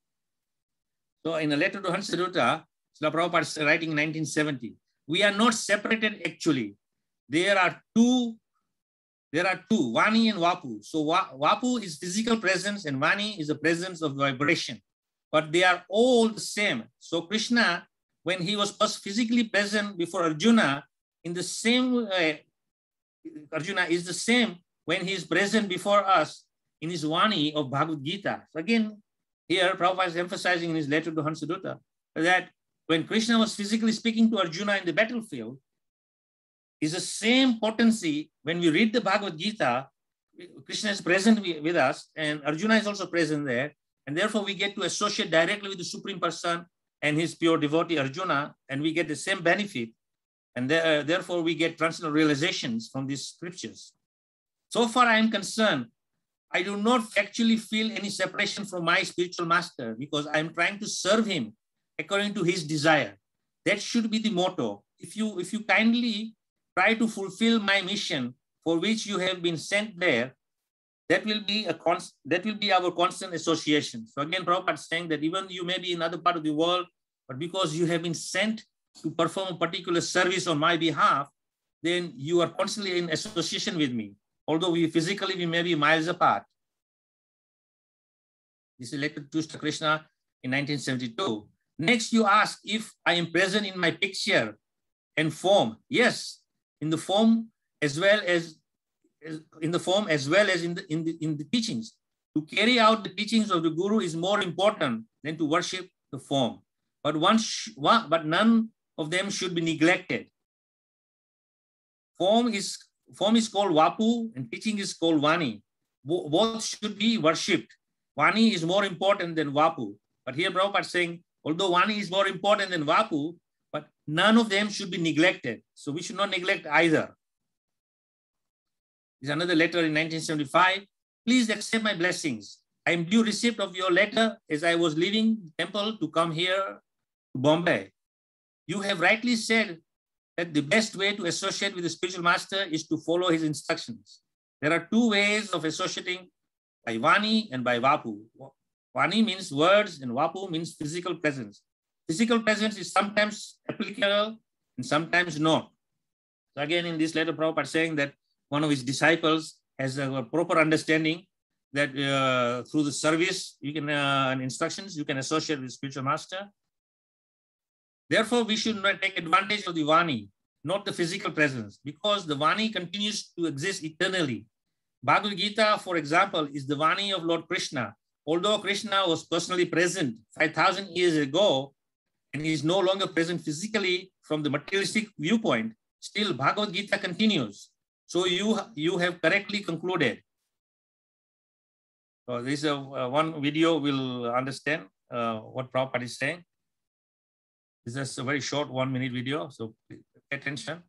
So in a letter to Hansadutta, Srila Prabhupada is writing in nineteen seventy, we are not separated actually. There are two, there are two, Vani and Vapu. So Vapu is physical presence and Vani is the presence of vibration, but they are all the same. So Krishna, when he was first physically present before Arjuna, in the same way, Arjuna is the same when he is present before us in his Vani of Bhagavad Gita. So again, here Prabhupada is emphasizing in his letter to Hansadutta that when Krishna was physically speaking to Arjuna in the battlefield, is the same potency when we read the Bhagavad Gita. Krishna is present with us and Arjuna is also present there. And therefore we get to associate directly with the Supreme Person and his pure devotee Arjuna, and we get the same benefit. And there, uh, therefore we get transcendental realizations from these scriptures. So far I am concerned, I do not actually feel any separation from my spiritual master because I am trying to serve him according to his desire. That should be the motto. If you, if you kindly try to fulfill my mission for which you have been sent there, that will be a const, that will be our constant association. So again, Prabhupada is saying that even you may be in other part of the world, but because you have been sent to perform a particular service on my behalf, then you are constantly in association with me. Although we physically, we may be miles apart. This is letter to Krishna in nineteen seventy-two. Next, you ask if I am present in my picture and form. Yes, in the form as well as in the form as well as in the in the in the teachings. To carry out the teachings of the Guru is more important than to worship the form. But one, one but none of them should be neglected. Form is form is called Vapu and teaching is called Vani. Both should be worshipped. Vani is more important than Vapu. But here Prabhupada is saying, although Vani is more important than Vapu, but none of them should be neglected. So we should not neglect either. There's another letter in nineteen seventy-five. Please accept my blessings. I am due receipt of your letter as I was leaving the temple to come here to Bombay. You have rightly said that the best way to associate with the spiritual master is to follow his instructions. There are two ways of associating, by Vani and by Vapu. Vani means words and Vapu means physical presence. Physical presence is sometimes applicable and sometimes not. So again, in this letter, Prabhupada is saying that one of his disciples has a proper understanding that uh, through the service you can uh, and instructions, you can associate with spiritual master. Therefore, we should not take advantage of the Vani, not the physical presence, because the Vani continues to exist eternally. Bhagavad Gita, for example, is the Vani of Lord Krishna. Although Krishna was personally present five thousand years ago, and he is no longer present physically from the materialistic viewpoint, still Bhagavad Gita continues. So you, you have correctly concluded. So this is a, uh, one video we'll understand. uh, what Prabhupada is saying. This is a very short one minute video, so pay attention.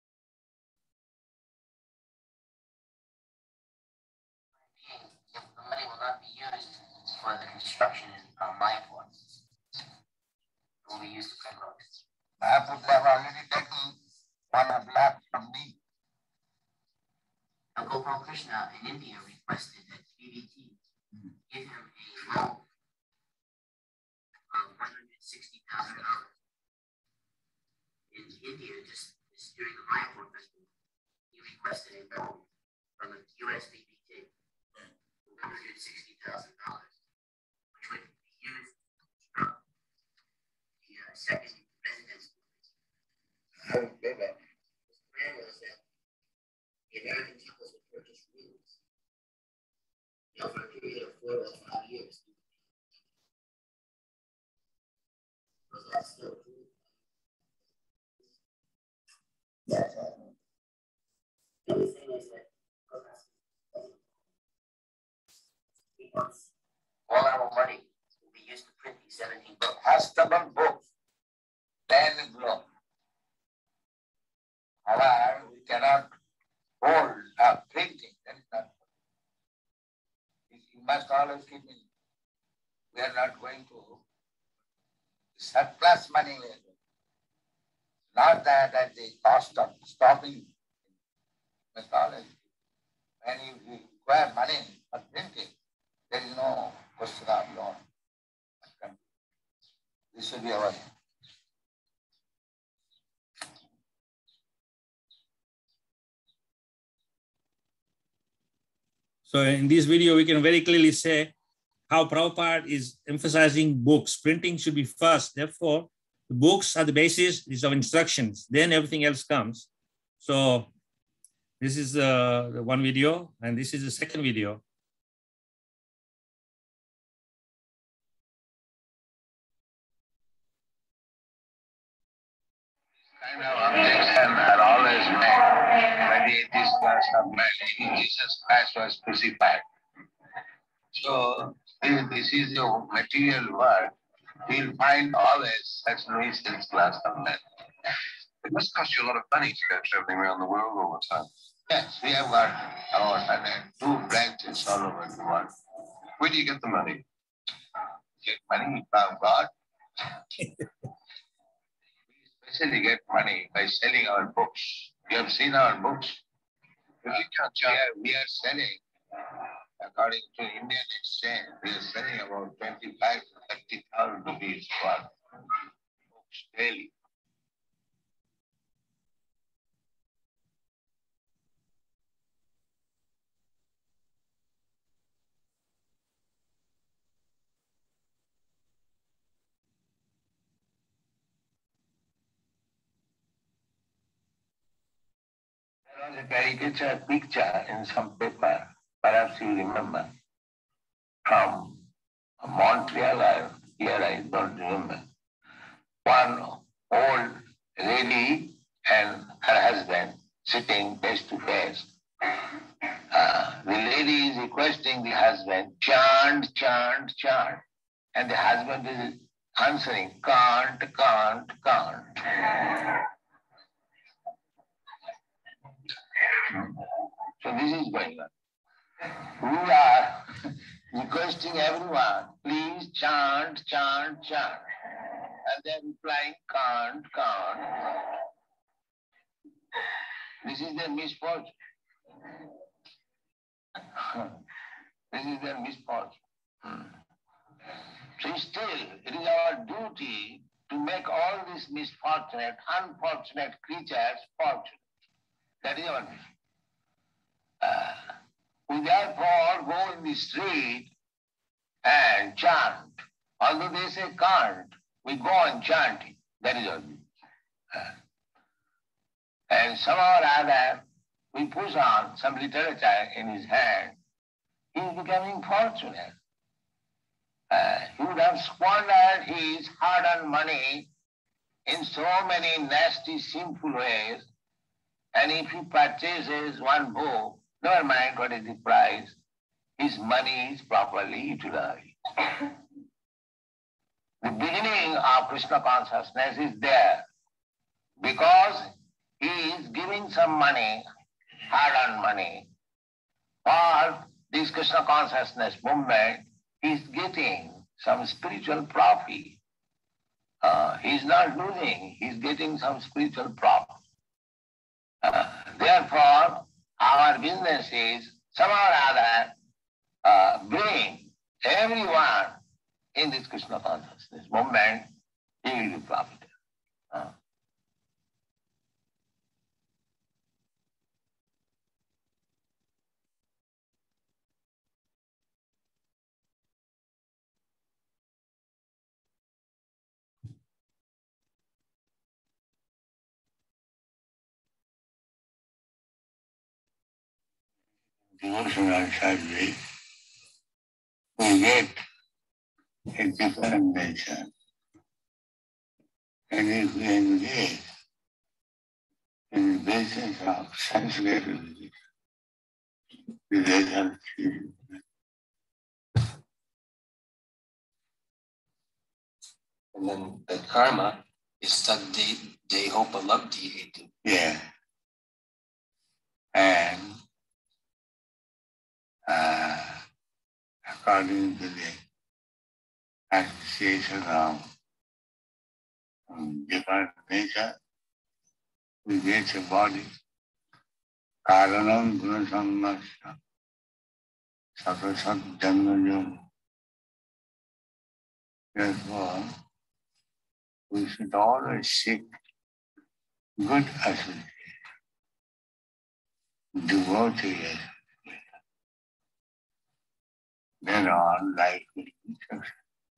If the money will not be used for the construction of Mayapur, it will be used to print books. Mayapur, they have already taken one lakh from me. Now, Gopal Krishna in India requested that B B T give him a loan of one hundred sixty thousand dollars. In India, just, just during the Mayapur festival, he requested a loan from the U S B B T for one hundred sixty thousand dollars, which would be used to construct the uh, second residence. I will pay back. His plan was that the American temples would purchase rooms, you know, for a period of four or five years. Was that still true? Yes. The other thing is that all our money will be used to print these seventeen books. Customable books, then blow. However, we cannot hold a printing. That is not. You must always keep in. We are not going to surplus money. Not that at the cost of stopping. You must always. When you require money for printing, there is no question of loan. This should be our. So in this video, we can very clearly say how Prabhupada is emphasizing books. Printing should be first. Therefore, the books are the basis of instructions. Then everything else comes. So this is uh, the one video, and this is the second video. Kind of objection are always made when the atheist class of man, Jesus Christ was crucified. So if this is the material world, we'll find always such nuisance class of men. It must cost you a lot of money to go traveling around the world all the time. Yes, we have got about uh, two branches all over the world. Where do you get the money? Get money from God. We especially get money by selling our books. You have seen our books. If you can't We charge, are, we are selling, according to Indian exchange, we are selling about twenty-five to thirty thousand rupees for books daily. There was a caricature picture in some paper, perhaps you remember, from Montreal or here, I don't remember. One old lady and her husband sitting face to face. Uh, the lady is requesting the husband, chant, chant, chant. And the husband is answering, can't, can't, can't. So this is going on. We are requesting everyone, please chant, chant, chant. And they're replying, can't, can't. This is their misfortune. This is their misfortune. So still, it is our duty to make all these misfortunate, unfortunate creatures fortunate. That is our mission. Uh, we therefore go in the street and chant. Although they say can't, we go on chanting. That is our mission. Uh, and somehow or other, we push on some literature in his hand. He is becoming fortunate. Uh, he would have squandered his hard-earned money in so many nasty, sinful ways. And if he purchases one book, never mind what is the price, his money is properly utilized. the beginning of Krishna consciousness is there because he is giving some money, hard-earned money, for this Krishna consciousness movement. He is getting some spiritual profit. Uh, he is not losing, he is getting some spiritual profit. Uh, therefore, our business is somehow or other uh, bring everyone in this Krishna consciousness movement, he will be profited. Uh. Devotional service, we get a different nature. And if we engage in the basis of sense gratification, the result is and then the karma is that they they hope a love hetu. yeah. And uh, according to the association of um, different nature, we get a body. Karanam gunasammasya satasat janmajam. Therefore, we should always seek good association, devotee association. Then on life will be successful.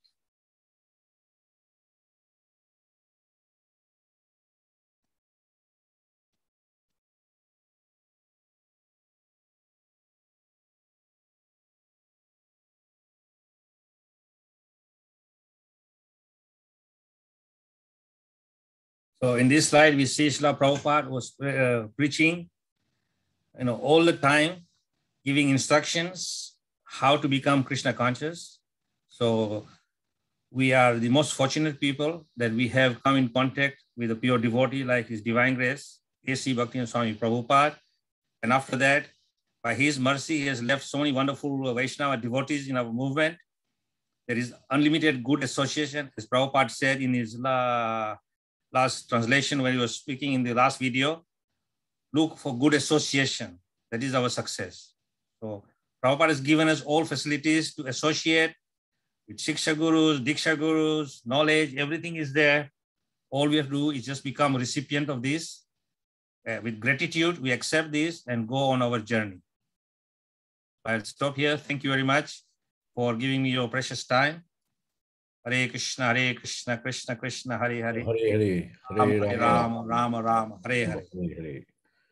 So in this slide, we see Srila Prabhupada was uh, preaching, you know, all the time, giving instructions how to become Krishna conscious. So we are the most fortunate people that we have come in contact with a pure devotee like His Divine Grace, A C Bhaktivinoda Swami Prabhupada. And after that, by His mercy, He has left so many wonderful Vaishnava devotees in our movement. There is unlimited good association, as Prabhupada said in his la last translation when he was speaking in the last video. Look for good association. That is our success. So Prabhupada has given us all facilities to associate with Shiksha Gurus, Diksha Gurus, knowledge, everything is there. All we have to do is just become a recipient of this. Uh, with gratitude, we accept this and go on our journey. I'll stop here. Thank you very much for giving me your precious time. Hare Krishna, Hare Krishna, Krishna Krishna, Hare Hare. Hare Hare, Hare Hare Rama, Rama Rama, Hare Hare. Hare Hare.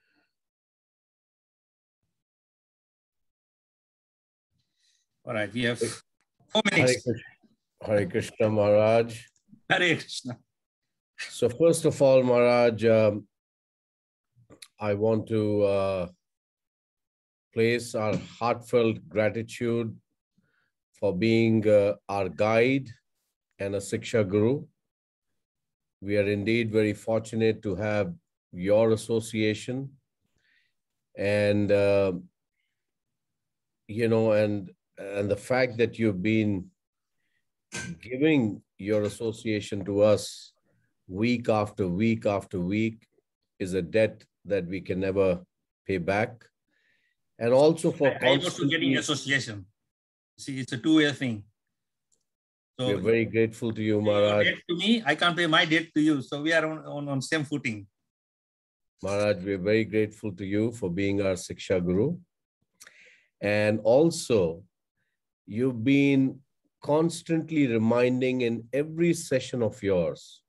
All right, we have four minutes. Hare Krishna, Hare Krishna Maharaj. Hare Krishna. So first of all, Maharaj, um, I want to uh, place our heartfelt gratitude for being uh, our guide and a Siksha Guru. We are indeed very fortunate to have your association and, uh, you know, and, and the fact that you've been giving your association to us week after week after week is a debt that we can never pay back. And also for I am also getting association. See, it's a two-way thing. So we're very grateful to you, your Maharaj. debt to me, I can't pay my debt to you. So we are on, on, on same footing. Maharaj, we're very grateful to you for being our Siksha Guru. And also, you've been constantly reminding in every session of yours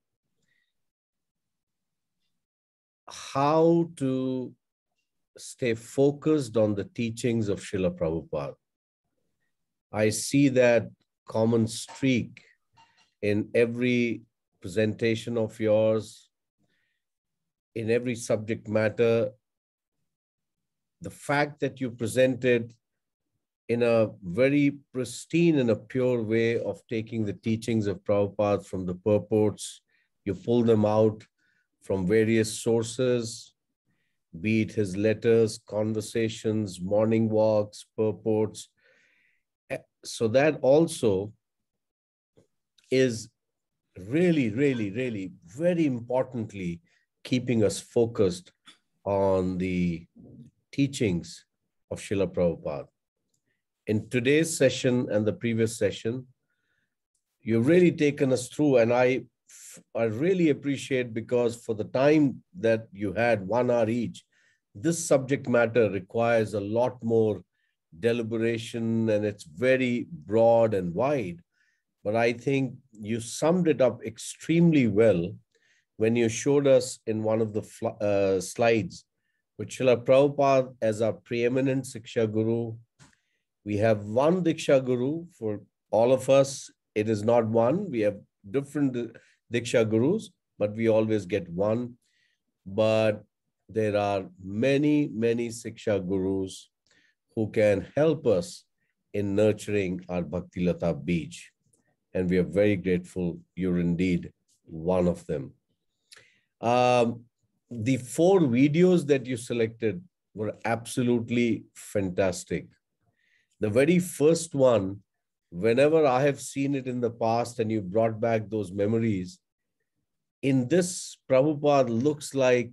how to stay focused on the teachings of Srila Prabhupada. I see that common streak in every presentation of yours, in every subject matter. The fact that you presented in a very pristine and a pure way of taking the teachings of Prabhupada from the purports. You pull them out from various sources, be it his letters, conversations, morning walks, purports. So that also is really, really, really very importantly keeping us focused on the teachings of Srila Prabhupada. In today's session and the previous session, you've really taken us through, and I, I really appreciate, because for the time that you had, one hour each, this subject matter requires a lot more deliberation, and it's very broad and wide. But I think you summed it up extremely well when you showed us in one of the uh, slides with Srila Prabhupada as our preeminent Siksha Guru. We have one Diksha Guru for all of us. It is not one. We have different Diksha Gurus, but we always get one. But there are many, many Siksha Gurus who can help us in nurturing our Bhakti Lata Bij. And we are very grateful you're indeed one of them. Um, the four videos that you selected were absolutely fantastic. The very first one, whenever I have seen it in the past and you brought back those memories, in this, Prabhupada looks like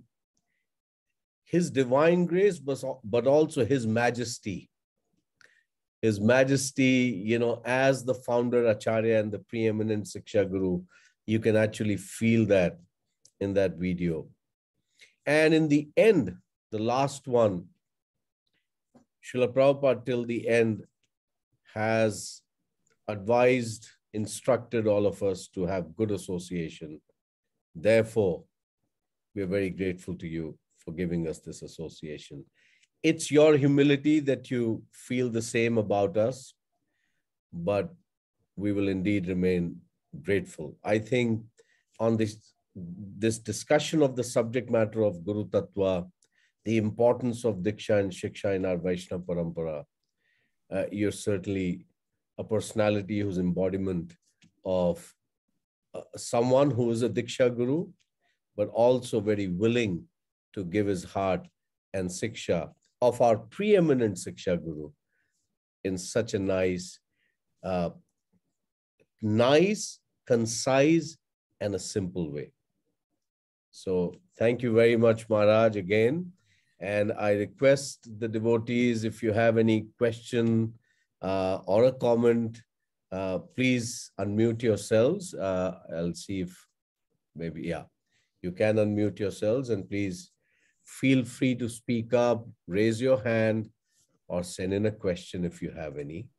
his divine grace, but also his majesty. His majesty, you know, as the founder Acharya and the preeminent Siksha Guru, you can actually feel that in that video. And in the end, the last one, Srila Prabhupada till the end has advised, instructed all of us to have good association. Therefore, we are very grateful to you for giving us this association. It's your humility that you feel the same about us, but we will indeed remain grateful. I think on this, this discussion of the subject matter of Guru Tattva, the importance of Diksha and Shiksha in our Vaishnava Parampara, uh, you're certainly a personality whose embodiment of uh, someone who is a Diksha Guru, but also very willing to give his heart and Siksha of our preeminent Siksha Guru in such a nice, uh, nice, concise, and a simple way. So thank you very much, Maharaj, again. And I request the devotees, if you have any question uh, or a comment, uh, please unmute yourselves. Uh, I'll see if maybe, yeah, you can unmute yourselves, and please feel free to speak up, raise your hand, or send in a question if you have any.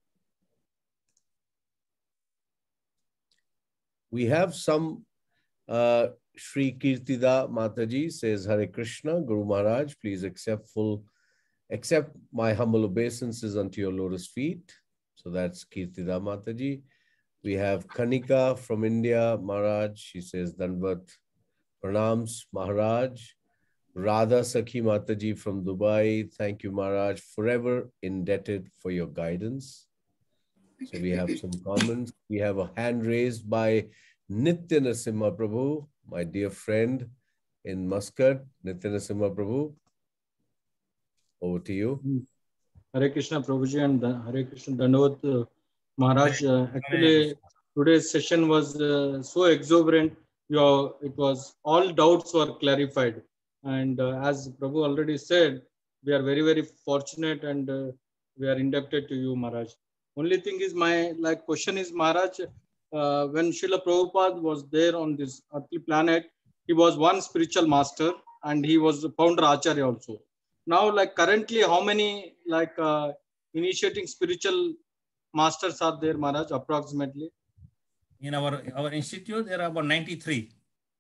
We have some, uh, Shri Kirtida Mataji says, Hare Krishna, Guru Maharaj, please accept full, accept my humble obeisances unto your lotus feet. So that's Kirtida Mataji. We have Kanika from India, Maharaj. She says, Danvat Pranams, Maharaj. Radha Sakhi Mataji from Dubai. Thank you, Maharaj. Forever indebted for your guidance. So we have some comments. We have a hand raised by Nitya Narasimha Prabhu, my dear friend in Muscat. Nitya Narasimha Prabhu, over to you. Hare Krishna Prabhuji and Hare Krishna Dandavat uh, Maharaj. Uh, actually, today's session was uh, so exuberant. You know, it was, all doubts were clarified. And uh, as Prabhu already said, we are very, very fortunate, and uh, we are indebted to you, Maharaj. Only thing is, my like question is, Maharaj, uh, when Srila Prabhupada was there on this earthly planet, he was one spiritual master, and he was the founder Acharya also. Now, like currently, how many like uh, initiating spiritual masters are there, Maharaj, approximately? In our, our institute, there are about ninety-three.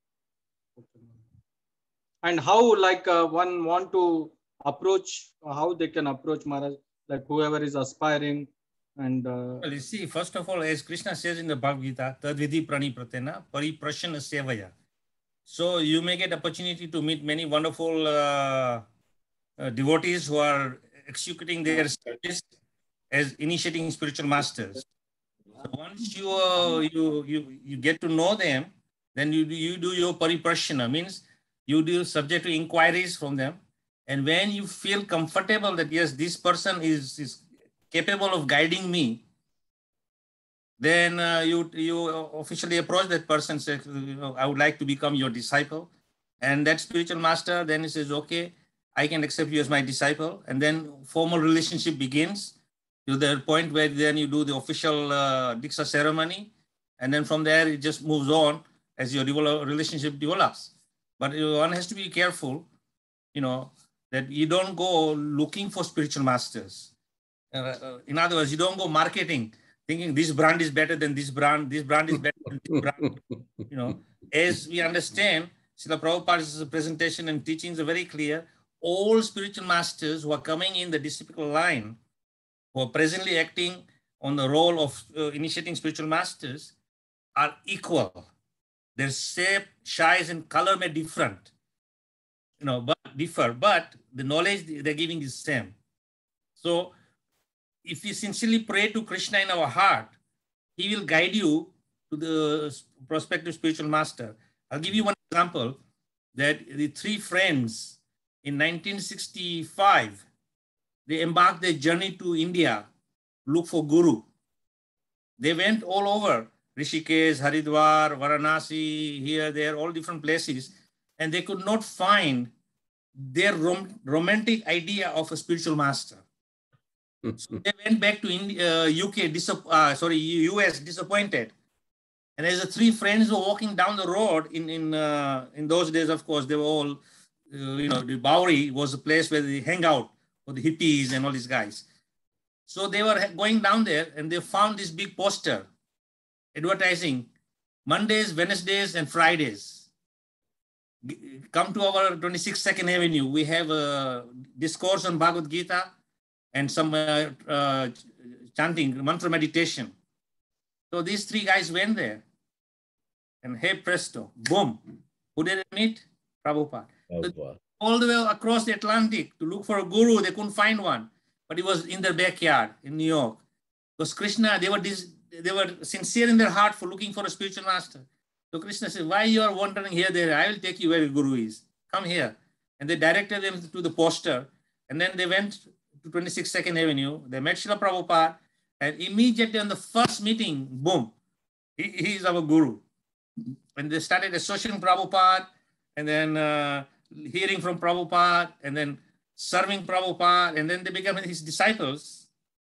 And how like uh, one want to approach, how they can approach, Maharaj, like whoever is aspiring. And uh, well, you see, first of all, as Krishna says in the Bhagavad Gita, Tadvidhi Prani Pratena Pariprashana Sevaya. So you may get opportunity to meet many wonderful uh, uh, devotees who are executing their service as initiating spiritual masters. So once you, uh, you, you, you get to know them, then you, you do your pariprashana, means you do subject to inquiries from them. And when you feel comfortable that, yes, this person is, is capable of guiding me, then uh, you, you officially approach that person, say, you know, I would like to become your disciple. And that spiritual master then he says, okay, I can accept you as my disciple. And then formal relationship begins to the point where then you do the official uh, Diksha ceremony. And then from there, it just moves on as your relationship develops. But one has to be careful, you know, that you don't go looking for spiritual masters. Uh, in other words, you don't go marketing, thinking this brand is better than this brand, this brand is better than this brand. You know, as we understand, Srila Prabhupada's presentation and teachings are very clear. All spiritual masters who are coming in the disciplical line, who are presently acting on the role of uh, initiating spiritual masters, are equal. Their shape, size, and color may different, you know, but differ, but the knowledge they're giving is same. So if we sincerely pray to Krishna in our heart, he will guide you to the prospective spiritual master. I'll give you one example that the three friends in nineteen sixty-five, they embarked their journey to India, look for Guru. They went all over, Rishikesh, Haridwar, Varanasi, here, there, all different places, and they could not find their rom romantic idea of a spiritual master. So they went back to India, uh, U K, uh, sorry, U S disappointed. And as the three friends were walking down the road, in in uh, in those days, of course, they were all, uh, you know, the Bowery was a place where they hang out for the hippies and all these guys. So they were going down there and they found this big poster advertising Mondays, Wednesdays, and Fridays. Come to our twenty-six Second Avenue. We have a discourse on Bhagavad Gita and some uh, uh, chanting, mantra meditation. So these three guys went there. And hey presto, boom. Who did they meet? Prabhupada. So all the way across the Atlantic to look for a guru, they couldn't find one. But he was in their backyard in New York. Because Krishna, they were, this, they were sincere in their heart for looking for a spiritual master. So Krishna said, why you are wandering here, there? I will take you where the guru is. Come here. And they directed them to the poster. And then they went to twenty-six Second Avenue. They met Srila Prabhupada. And immediately on the first meeting, boom, he, he is our guru. And they started associating Prabhupada, and then uh, hearing from Prabhupada, and then serving Prabhupada, and then they became his disciples.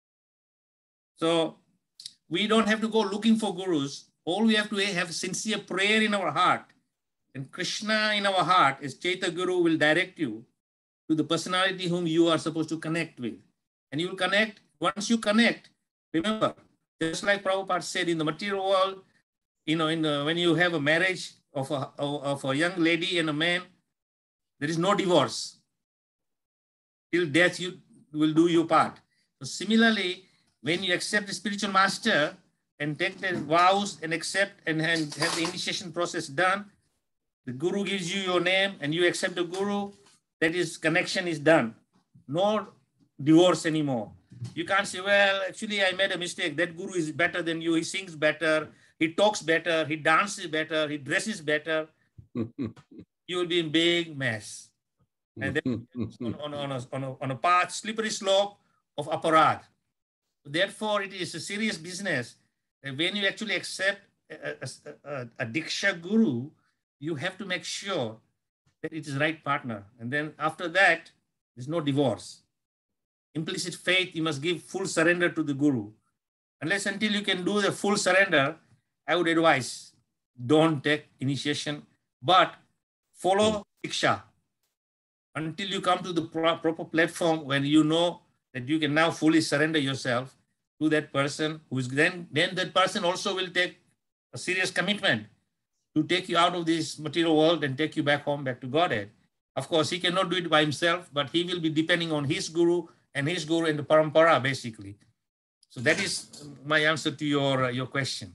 So we don't have to go looking for gurus. All we have to have sincere prayer in our heart. And Krishna in our heart, as Chaitya Guru, will direct you to the personality whom you are supposed to connect with. And you will connect. Once you connect, remember, just like Prabhupada said, in the material world, you know, in the, when you have a marriage of a, of a young lady and a man, there is no divorce. Till death, you will do your part. So similarly, when you accept the spiritual master and take the vows and accept and have the initiation process done, the guru gives you your name and you accept the guru, that is, connection is done. No divorce anymore. You can't say, well, actually, I made a mistake. That guru is better than you. He sings better. He talks better. He dances better. He dresses better. You will be in big mess. And then on, on, on, a, on, a, on a path, slippery slope of aparad. Therefore, it is a serious business. And when you actually accept a, a, a, a Diksha guru, you have to make sure that it is the right partner. And then after that, there's no divorce. Implicit faith, you must give full surrender to the guru. Unless until you can do the full surrender, I would advise, don't take initiation, but follow Diksha until you come to the pro proper platform when you know that you can now fully surrender yourself to that person, who is then, then that person also will take a serious commitment to take you out of this material world and take you back home, back to Godhead. Of course, he cannot do it by himself, but he will be depending on his guru and his guru and the parampara, basically. So that is my answer to your, uh, your question.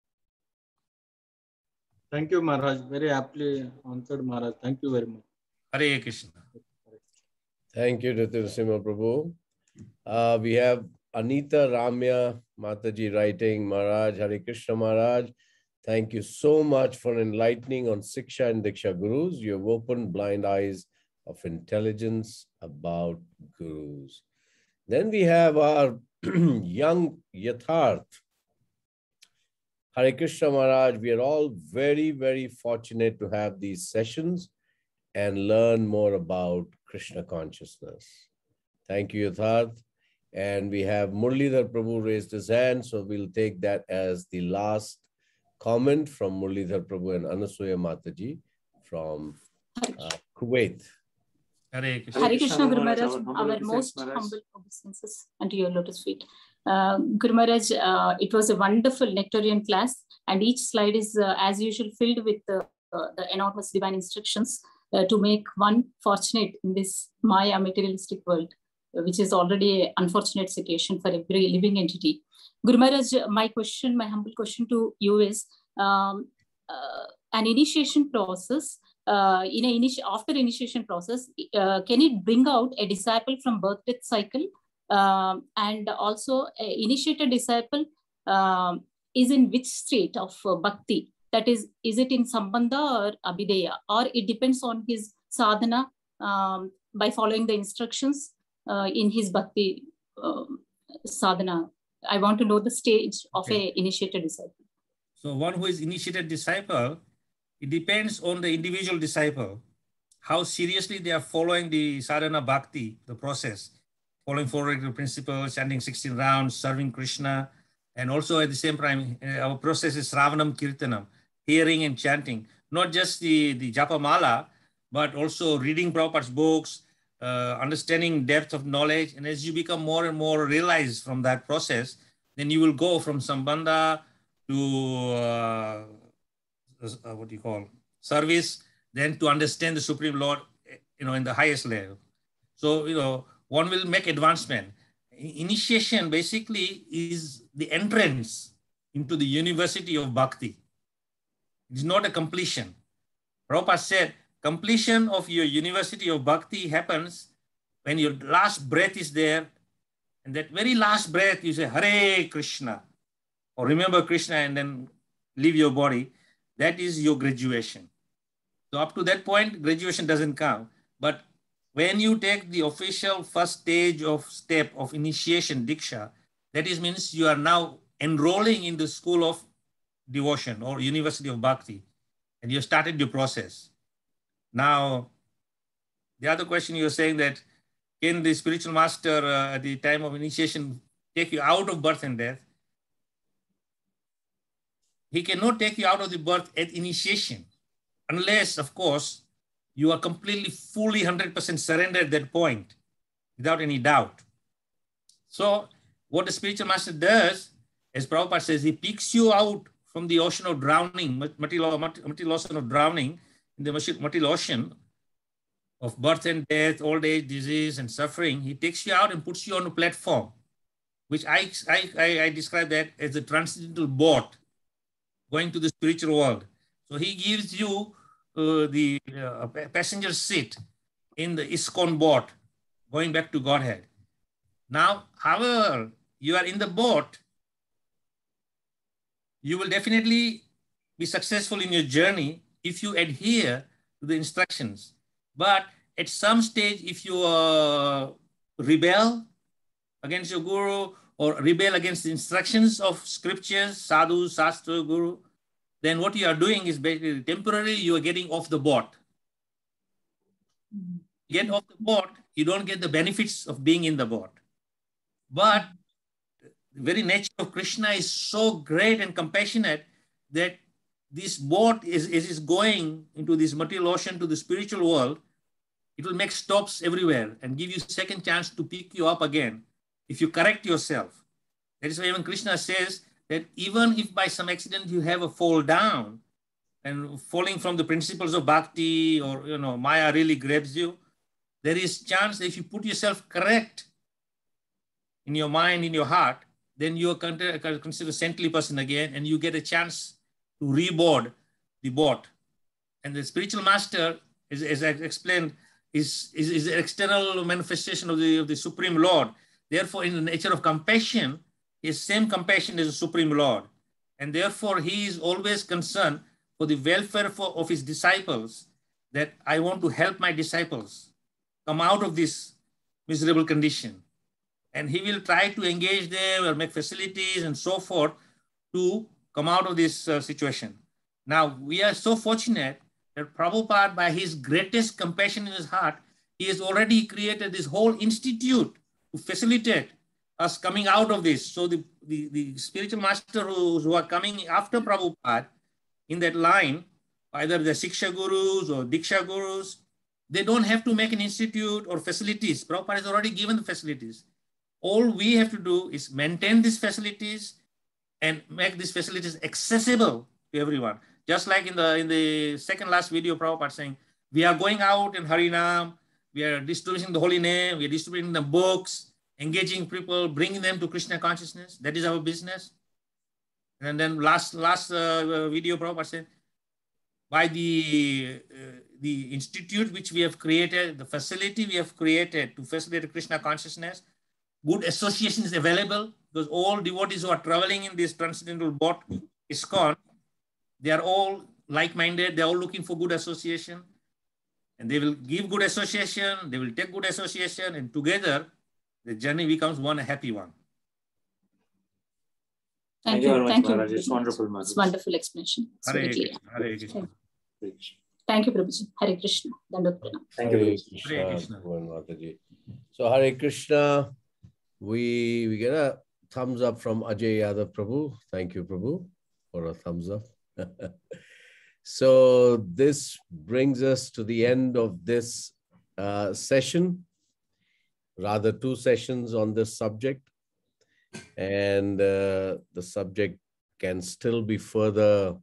Thank you, Maharaj. Very aptly answered, Maharaj. Thank you very much. Hare Krishna. Thank you, Narasimha Prabhu. Uh, we have Anita Ramya Mataji writing, Maharaj, Hare Krishna Maharaj, thank you so much for enlightening on Siksha and Diksha Gurus. You have opened blind eyes of intelligence about Gurus. Then we have our young Yatharth. Hare Krishna Maharaj, we are all very, very fortunate to have these sessions and learn more about Krishna consciousness. Thank you, Yatharth. And we have Murlidhar Prabhu raised his hand, so we'll take that as the last comment from Murlidhar Prabhu and Anasuya Mataji from uh, Kuwait. Hare Krishna, Hare Krishna Guru Maharaj, our most humble obeisances unto your lotus feet. Uh, Guru Maharaj, uh, it was a wonderful nectarian class, and each slide is, uh, as usual, filled with uh, uh, the enormous divine instructions uh, to make one fortunate in this Maya materialistic world, which is already an unfortunate situation for every living entity. Guru Maharaj, my question, my humble question to you is, um, uh, an initiation process, uh, in a initi after initiation process, uh, can it bring out a disciple from birth-death cycle? Um, and also, a initiated disciple um, is in which state of uh, bhakti? That is, is it in Sambandha or Abhideya? Or it depends on his sadhana um, by following the instructions Uh, in his bhakti uh, sadhana. I want to know the stage of okay. a initiated disciple. So one who is initiated disciple, it depends on the individual disciple, how seriously they are following the sadhana bhakti, the process, following four regular principles, chanting sixteen rounds, serving Krishna, and also at the same time, uh, our process is Sravanam Kirtanam, hearing and chanting, not just the, the Japa Mala, but also reading Prabhupada's books, Uh, understanding depth of knowledge, and as you become more and more realized from that process, then you will go from Sambandha to uh, uh, what do you call service, then to understand the Supreme Lord, you know, in the highest level. So, you know, one will make advancement. Initiation basically is the entrance into the university of bhakti. It is not a completion. Prabhupada said, completion of your university of bhakti happens when your last breath is there, and that very last breath you say Hare Krishna, or remember Krishna and then leave your body. That is your graduation. So up to that point, graduation doesn't count. But when you take the official first stage of step of initiation, Diksha, that is means you are now enrolling in the school of devotion or university of bhakti, and you started your process. Now, the other question you're saying that can the spiritual master uh, at the time of initiation take you out of birth and death? He cannot take you out of the birth at initiation, unless, of course, you are completely, fully, one hundred percent surrendered at that point, without any doubt. So, what the spiritual master does, as Prabhupada says, he picks you out from the ocean of drowning, material ocean of drowning, in the material ocean of birth and death, old age, disease, and suffering. He takes you out and puts you on a platform, which I, I, I describe that as the transcendental boat going to the spiritual world. So he gives you uh, the uh, passenger seat in the ISKCON boat going back to Godhead. Now, however, you are in the boat, you will definitely be successful in your journey if you adhere to the instructions. But at some stage, if you uh, rebel against your guru or rebel against the instructions of scriptures, sadhu, sastra, guru, then what you are doing is basically temporarily you are getting off the boat. Get off the boat, you don't get the benefits of being in the boat. But the very nature of Krishna is so great and compassionate that this boat is, is, is going into this material ocean to the spiritual world. It will make stops everywhere and give you second chance to pick you up again if you correct yourself. That is why even Krishna says that even if by some accident you have a fall down and falling from the principles of bhakti or, you know, Maya really grabs you, there is chance that if you put yourself correct in your mind, in your heart, then you are considered a saintly person again, and you get a chance to reboard the boat. And the spiritual master, as, as I explained, is, is, is an external manifestation of the, of the Supreme Lord. Therefore, in the nature of compassion, his same compassion is the Supreme Lord. And therefore, he is always concerned for the welfare for, of his disciples, that I want to help my disciples come out of this miserable condition. And he will try to engage them or make facilities and so forth to come out of this uh, situation. Now, we are so fortunate that Prabhupada, by his greatest compassion in his heart, he has already created this whole institute to facilitate us coming out of this. So the, the, the spiritual masters who, who are coming after Prabhupada in that line, either the Siksha Gurus or Diksha Gurus, they don't have to make an institute or facilities. Prabhupada has already given the facilities. All we have to do is maintain these facilities and make these facilities accessible to everyone. Just like in the in the second last video, Prabhupada saying, we are going out in Harinam, we are distributing the holy name, we are distributing the books, engaging people, bringing them to Krishna consciousness. That is our business. And then last last uh, video, Prabhupada said, by the uh, the institute which we have created, the facility we have created to facilitate Krishna consciousness, good association is available, because all devotees who are traveling in this transcendental boat, ISKCON, they are all like-minded, they're all looking for good association, and they will give good association, they will take good association, and together the journey becomes one happy one. Thank, Thank you, very much, Thank Maharaj. You. It's wonderful, Maharaj. It's wonderful explanation. It's Hare very clear. Hare Krishna. Thank you, Prabhuji. Hare Krishna. Dandot Pranam. Thank you, Krishna. Hare Krishna. So Hare Krishna, we, we get a thumbs up from Ajay Yadav Prabhu. Thank you, Prabhu, for a thumbs up. So this brings us to the end of this uh, session, rather two sessions on this subject. And uh, the subject can still be further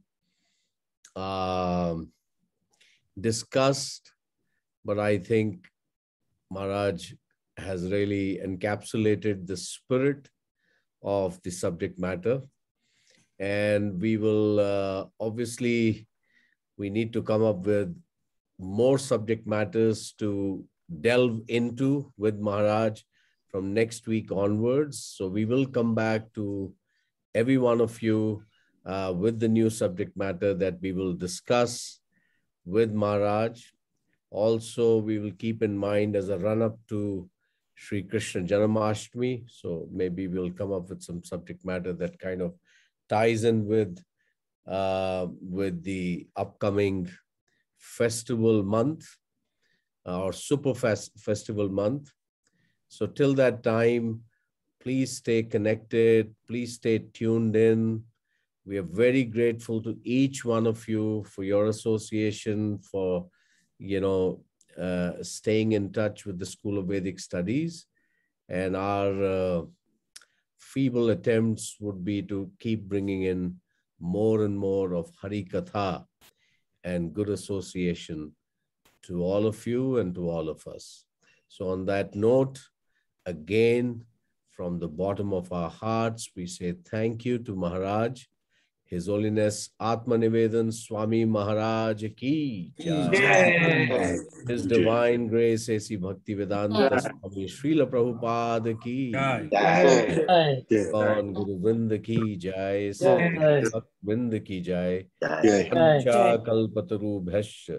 um, discussed, but I think Maharaj has really encapsulated the spirit of the subject matter. And we will, uh, obviously, we need to come up with more subject matters to delve into with Maharaj from next week onwards. So we will come back to every one of you uh, with the new subject matter that we will discuss with Maharaj. Also, we will keep in mind as a run-up to Sri Krishna Janmashtami. So maybe we'll come up with some subject matter that kind of ties in with, uh, with the upcoming festival month, uh, or super fest festival month. So till that time, please stay connected, please stay tuned in. We are very grateful to each one of you for your association, for, you know, uh, staying in touch with the School of Vedic Studies. And our uh, feeble attempts would be to keep bringing in more and more of Hari Katha and good association to all of you and to all of us. So on that note, again, from the bottom of our hearts, we say thank you to Maharaj, His Holiness Atmanivedan Swami Maharaj ki jai. His Divine Grace A C Bhaktivedanta Swami Srila Prabhupada ki jai. Kon Guru Vrinda ki jai. Bhakt Vrinda ki jai. Pancha Kalpataru Bhasya.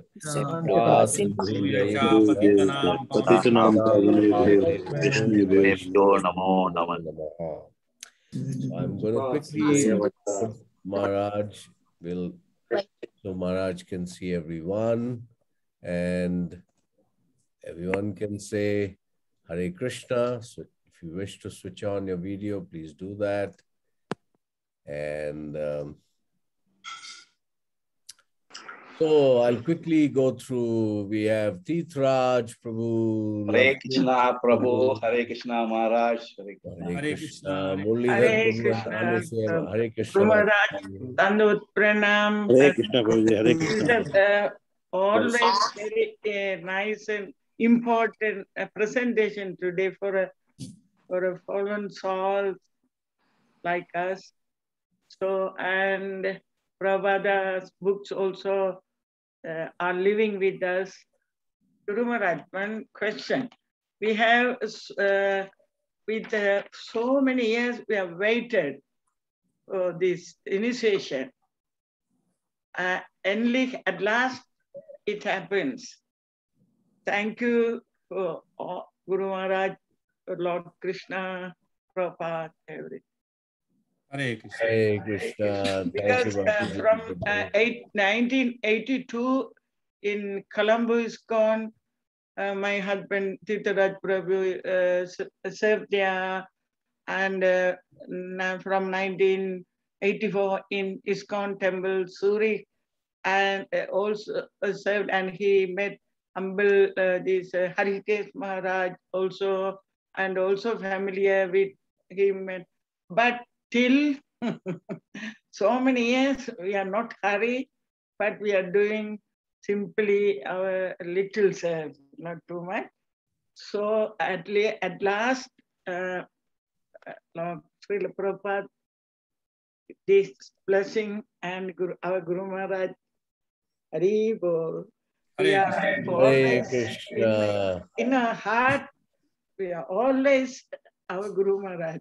I'm going to quickly put Maharaj will, so Maharaj can see everyone, and everyone can say Hare Krishna. So if you wish to switch on your video, please do that. And um, so I'll quickly go through. We have Titraj Prabhu. Hare Krishna Prabhu, Hare Krishna Maharaj. Hare Krishna. Hare Krishna. Hare Krishna. Maharaj, Dandot Pranam. Hare Krishna Prabhu. Hare Krishna. Uh, always very uh, nice and important uh, presentation today for a for a fallen soul like us. So, and Prabhupada's books also uh, are living with us. Guru Maharaj, one question. We have uh, with uh, so many years we have waited for this initiation. Uh, and at last it happens. Thank you for all, Guru Maharaj, Lord Krishna, Prabhupada, everything. Hare Krishna. Hare Krishna. Because Thank you, uh, from uh, eight, nineteen eighty-two in Colombo, ISKCON, uh, my husband Tirtharaj Prabhu uh, served there, and uh, from nineteen eighty-four in ISKCON Temple, Zurich, and uh, also uh, served, and he met humble uh, this uh, Harikesh Maharaj also, and also familiar with him. But till so many years, we are not hurry, but we are doing simply our little self, not too much. So at, la at last, uh, Lord Srila Prabhupada, this blessing and Guru, our Guru Maharaj, Hari Bol. We are always in, in our heart, we are always our Guru Maharaj.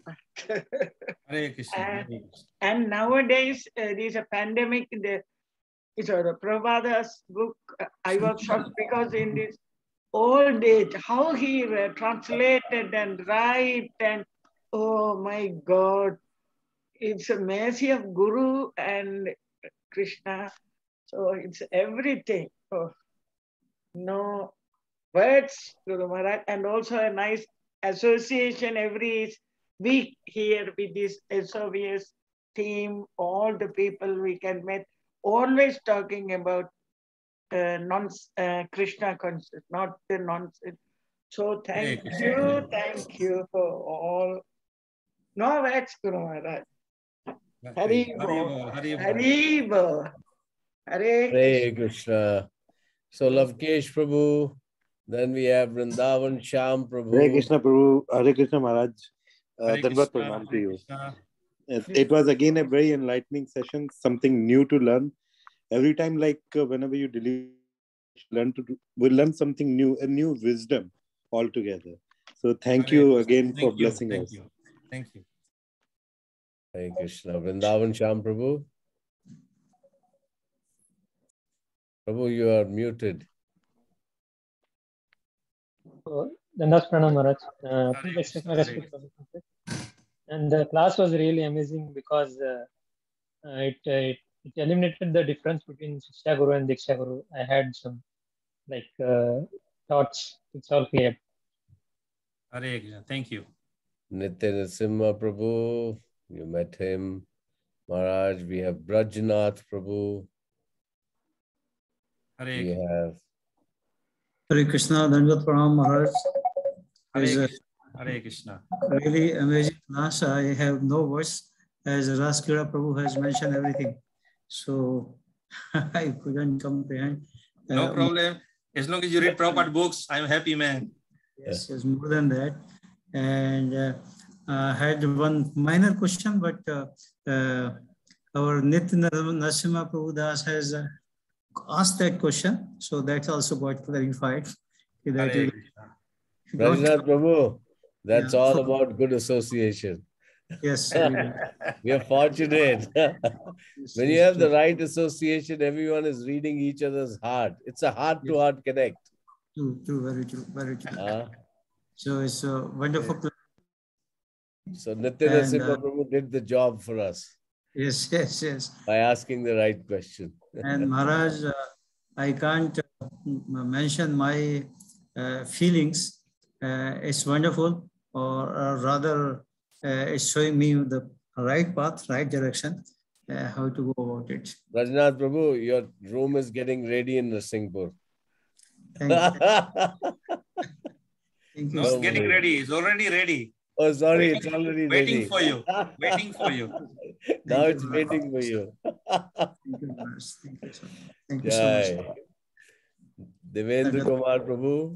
Hare Krishna. and, and nowadays, uh, there is a pandemic. The, it's a Prabhupada's book. Uh, I was shocked because in this old age, how he uh, translated and write, and oh my God, it's a mercy of Guru and Krishna. So it's everything. Oh, no words, Guru Maharaj, and also a nice association every week here with this S O V S team, all the people we can meet, always talking about uh, non uh, Krishna concept, not the nonsense. So thank you, thank you for all. No words, Guru Maharaj. Hari Bo, Hari Bo, Hare Krishna. So Lavkesh Prabhu, then we have Vrindavan Shyam Prabhu. Hare Krishna Prabhu, Hare Krishna Maharaj. Uh, Dandavat pranam to you. It, it was again a very enlightening session, something new to learn. Every time, like uh, whenever you deliver, learn to do, we learn something new, a new wisdom altogether. So thank Hare you Krishna. again Thank for you. blessing Thank us. You. Thank you. Hare Krishna. Vrindavan Shyam Prabhu. Prabhu, you are muted. Dandas Pranam Maharaj. Uh, please accept my respect. And the class was really amazing because uh, it, it it eliminated the difference between Shiksha Guru and Diksha Guru. I had some like uh, thoughts. It's all clear. Hare Krishna. Thank you. Nitya Narasimha Prabhu, you met him. Maharaj, we have Brajnath Prabhu. Hare we have Hare Krishna, Dandavat Pranam Maharaj. Hare, Hare Krishna. Really amazing class. I have no words, as Raskira Prabhu has mentioned everything. So I couldn't comprehend. No uh, problem. As long as you read Prabhupada books, I'm happy, man. Yes, yes, more than that. And uh, I had one minor question, but uh, uh, our Nitya Narasimha Prabhu Das has uh, asked that question. So that's also got clarified. That Hare Brajnath Prabhu, that's yeah. all about good association. Yes. We are fortunate. When you have the right association, everyone is reading each other's heart. It's a heart-to-heart -heart connect. True, true, very true, very true. Uh, so it's a wonderful. So Nitya Narasimha uh, Prabhu did the job for us. Yes, yes, yes. By asking the right question. And Maharaj, uh, I can't uh, mention my uh, feelings. Uh, it's wonderful, or uh, rather, uh, it's showing me the right path, right direction, uh, how to go about it. Brajnath Prabhu, your room is getting ready in Narsinghpur. Thank you. Thank you. No, it's getting ready. It's already ready. Oh, sorry, waiting, it's already waiting ready. for you. Waiting for you. Now Thank it's you, waiting for you. Thank you, Maharaj. Thank you so much. Thank you so much. Devendra Kumar Prabhu.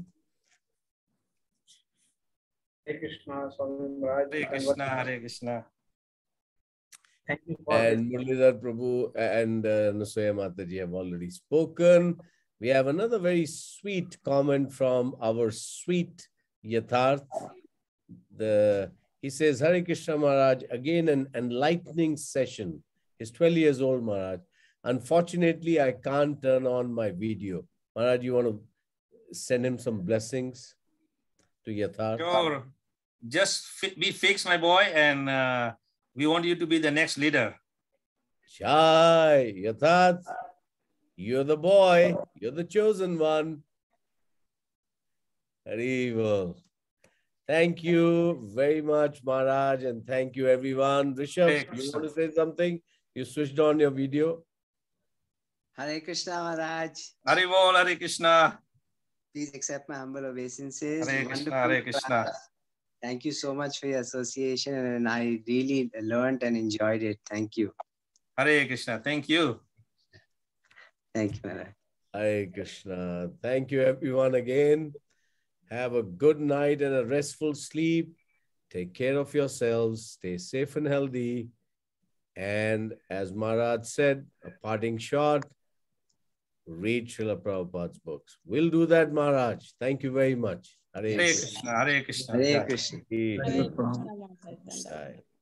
Hare Krishna, Swami Maharaj. Hare Krishna, Hare Krishna. Thank you for and Muralidhar Prabhu and uh, Nusaya Mataji have already spoken. We have another very sweet comment from our sweet Yatharth. the, he says, Hare Krishna Maharaj, again an enlightening session. He's twelve years old, Maharaj. Unfortunately, I can't turn on my video. Maharaj, you want to send him some blessings to Yatharth? Sure. Just be fixed, my boy, and uh, we want you to be the next leader. Jai, Yatharth, you're the boy. You're the chosen one. Haribol. Thank you very much, Maharaj, and thank you, everyone. Rishabh, you want to say something? You switched on your video. Hare Krishna, Maharaj. Haribol, Hare Krishna. Please accept my humble obeisances. Hare Krishna, Hare Krishna. Thank you so much for your association, and I really learned and enjoyed it. Thank you. Hare Krishna. Thank you. Thank you, Maharaj. Hare Krishna. Thank you, everyone, again. Have a good night and a restful sleep. Take care of yourselves. Stay safe and healthy. And as Maharaj said, a parting shot, read Srila Prabhupada's books. We'll do that, Maharaj. Thank you very much. Hare Krishna. Hare Krishna. Hare Krishna. Hare Krishna.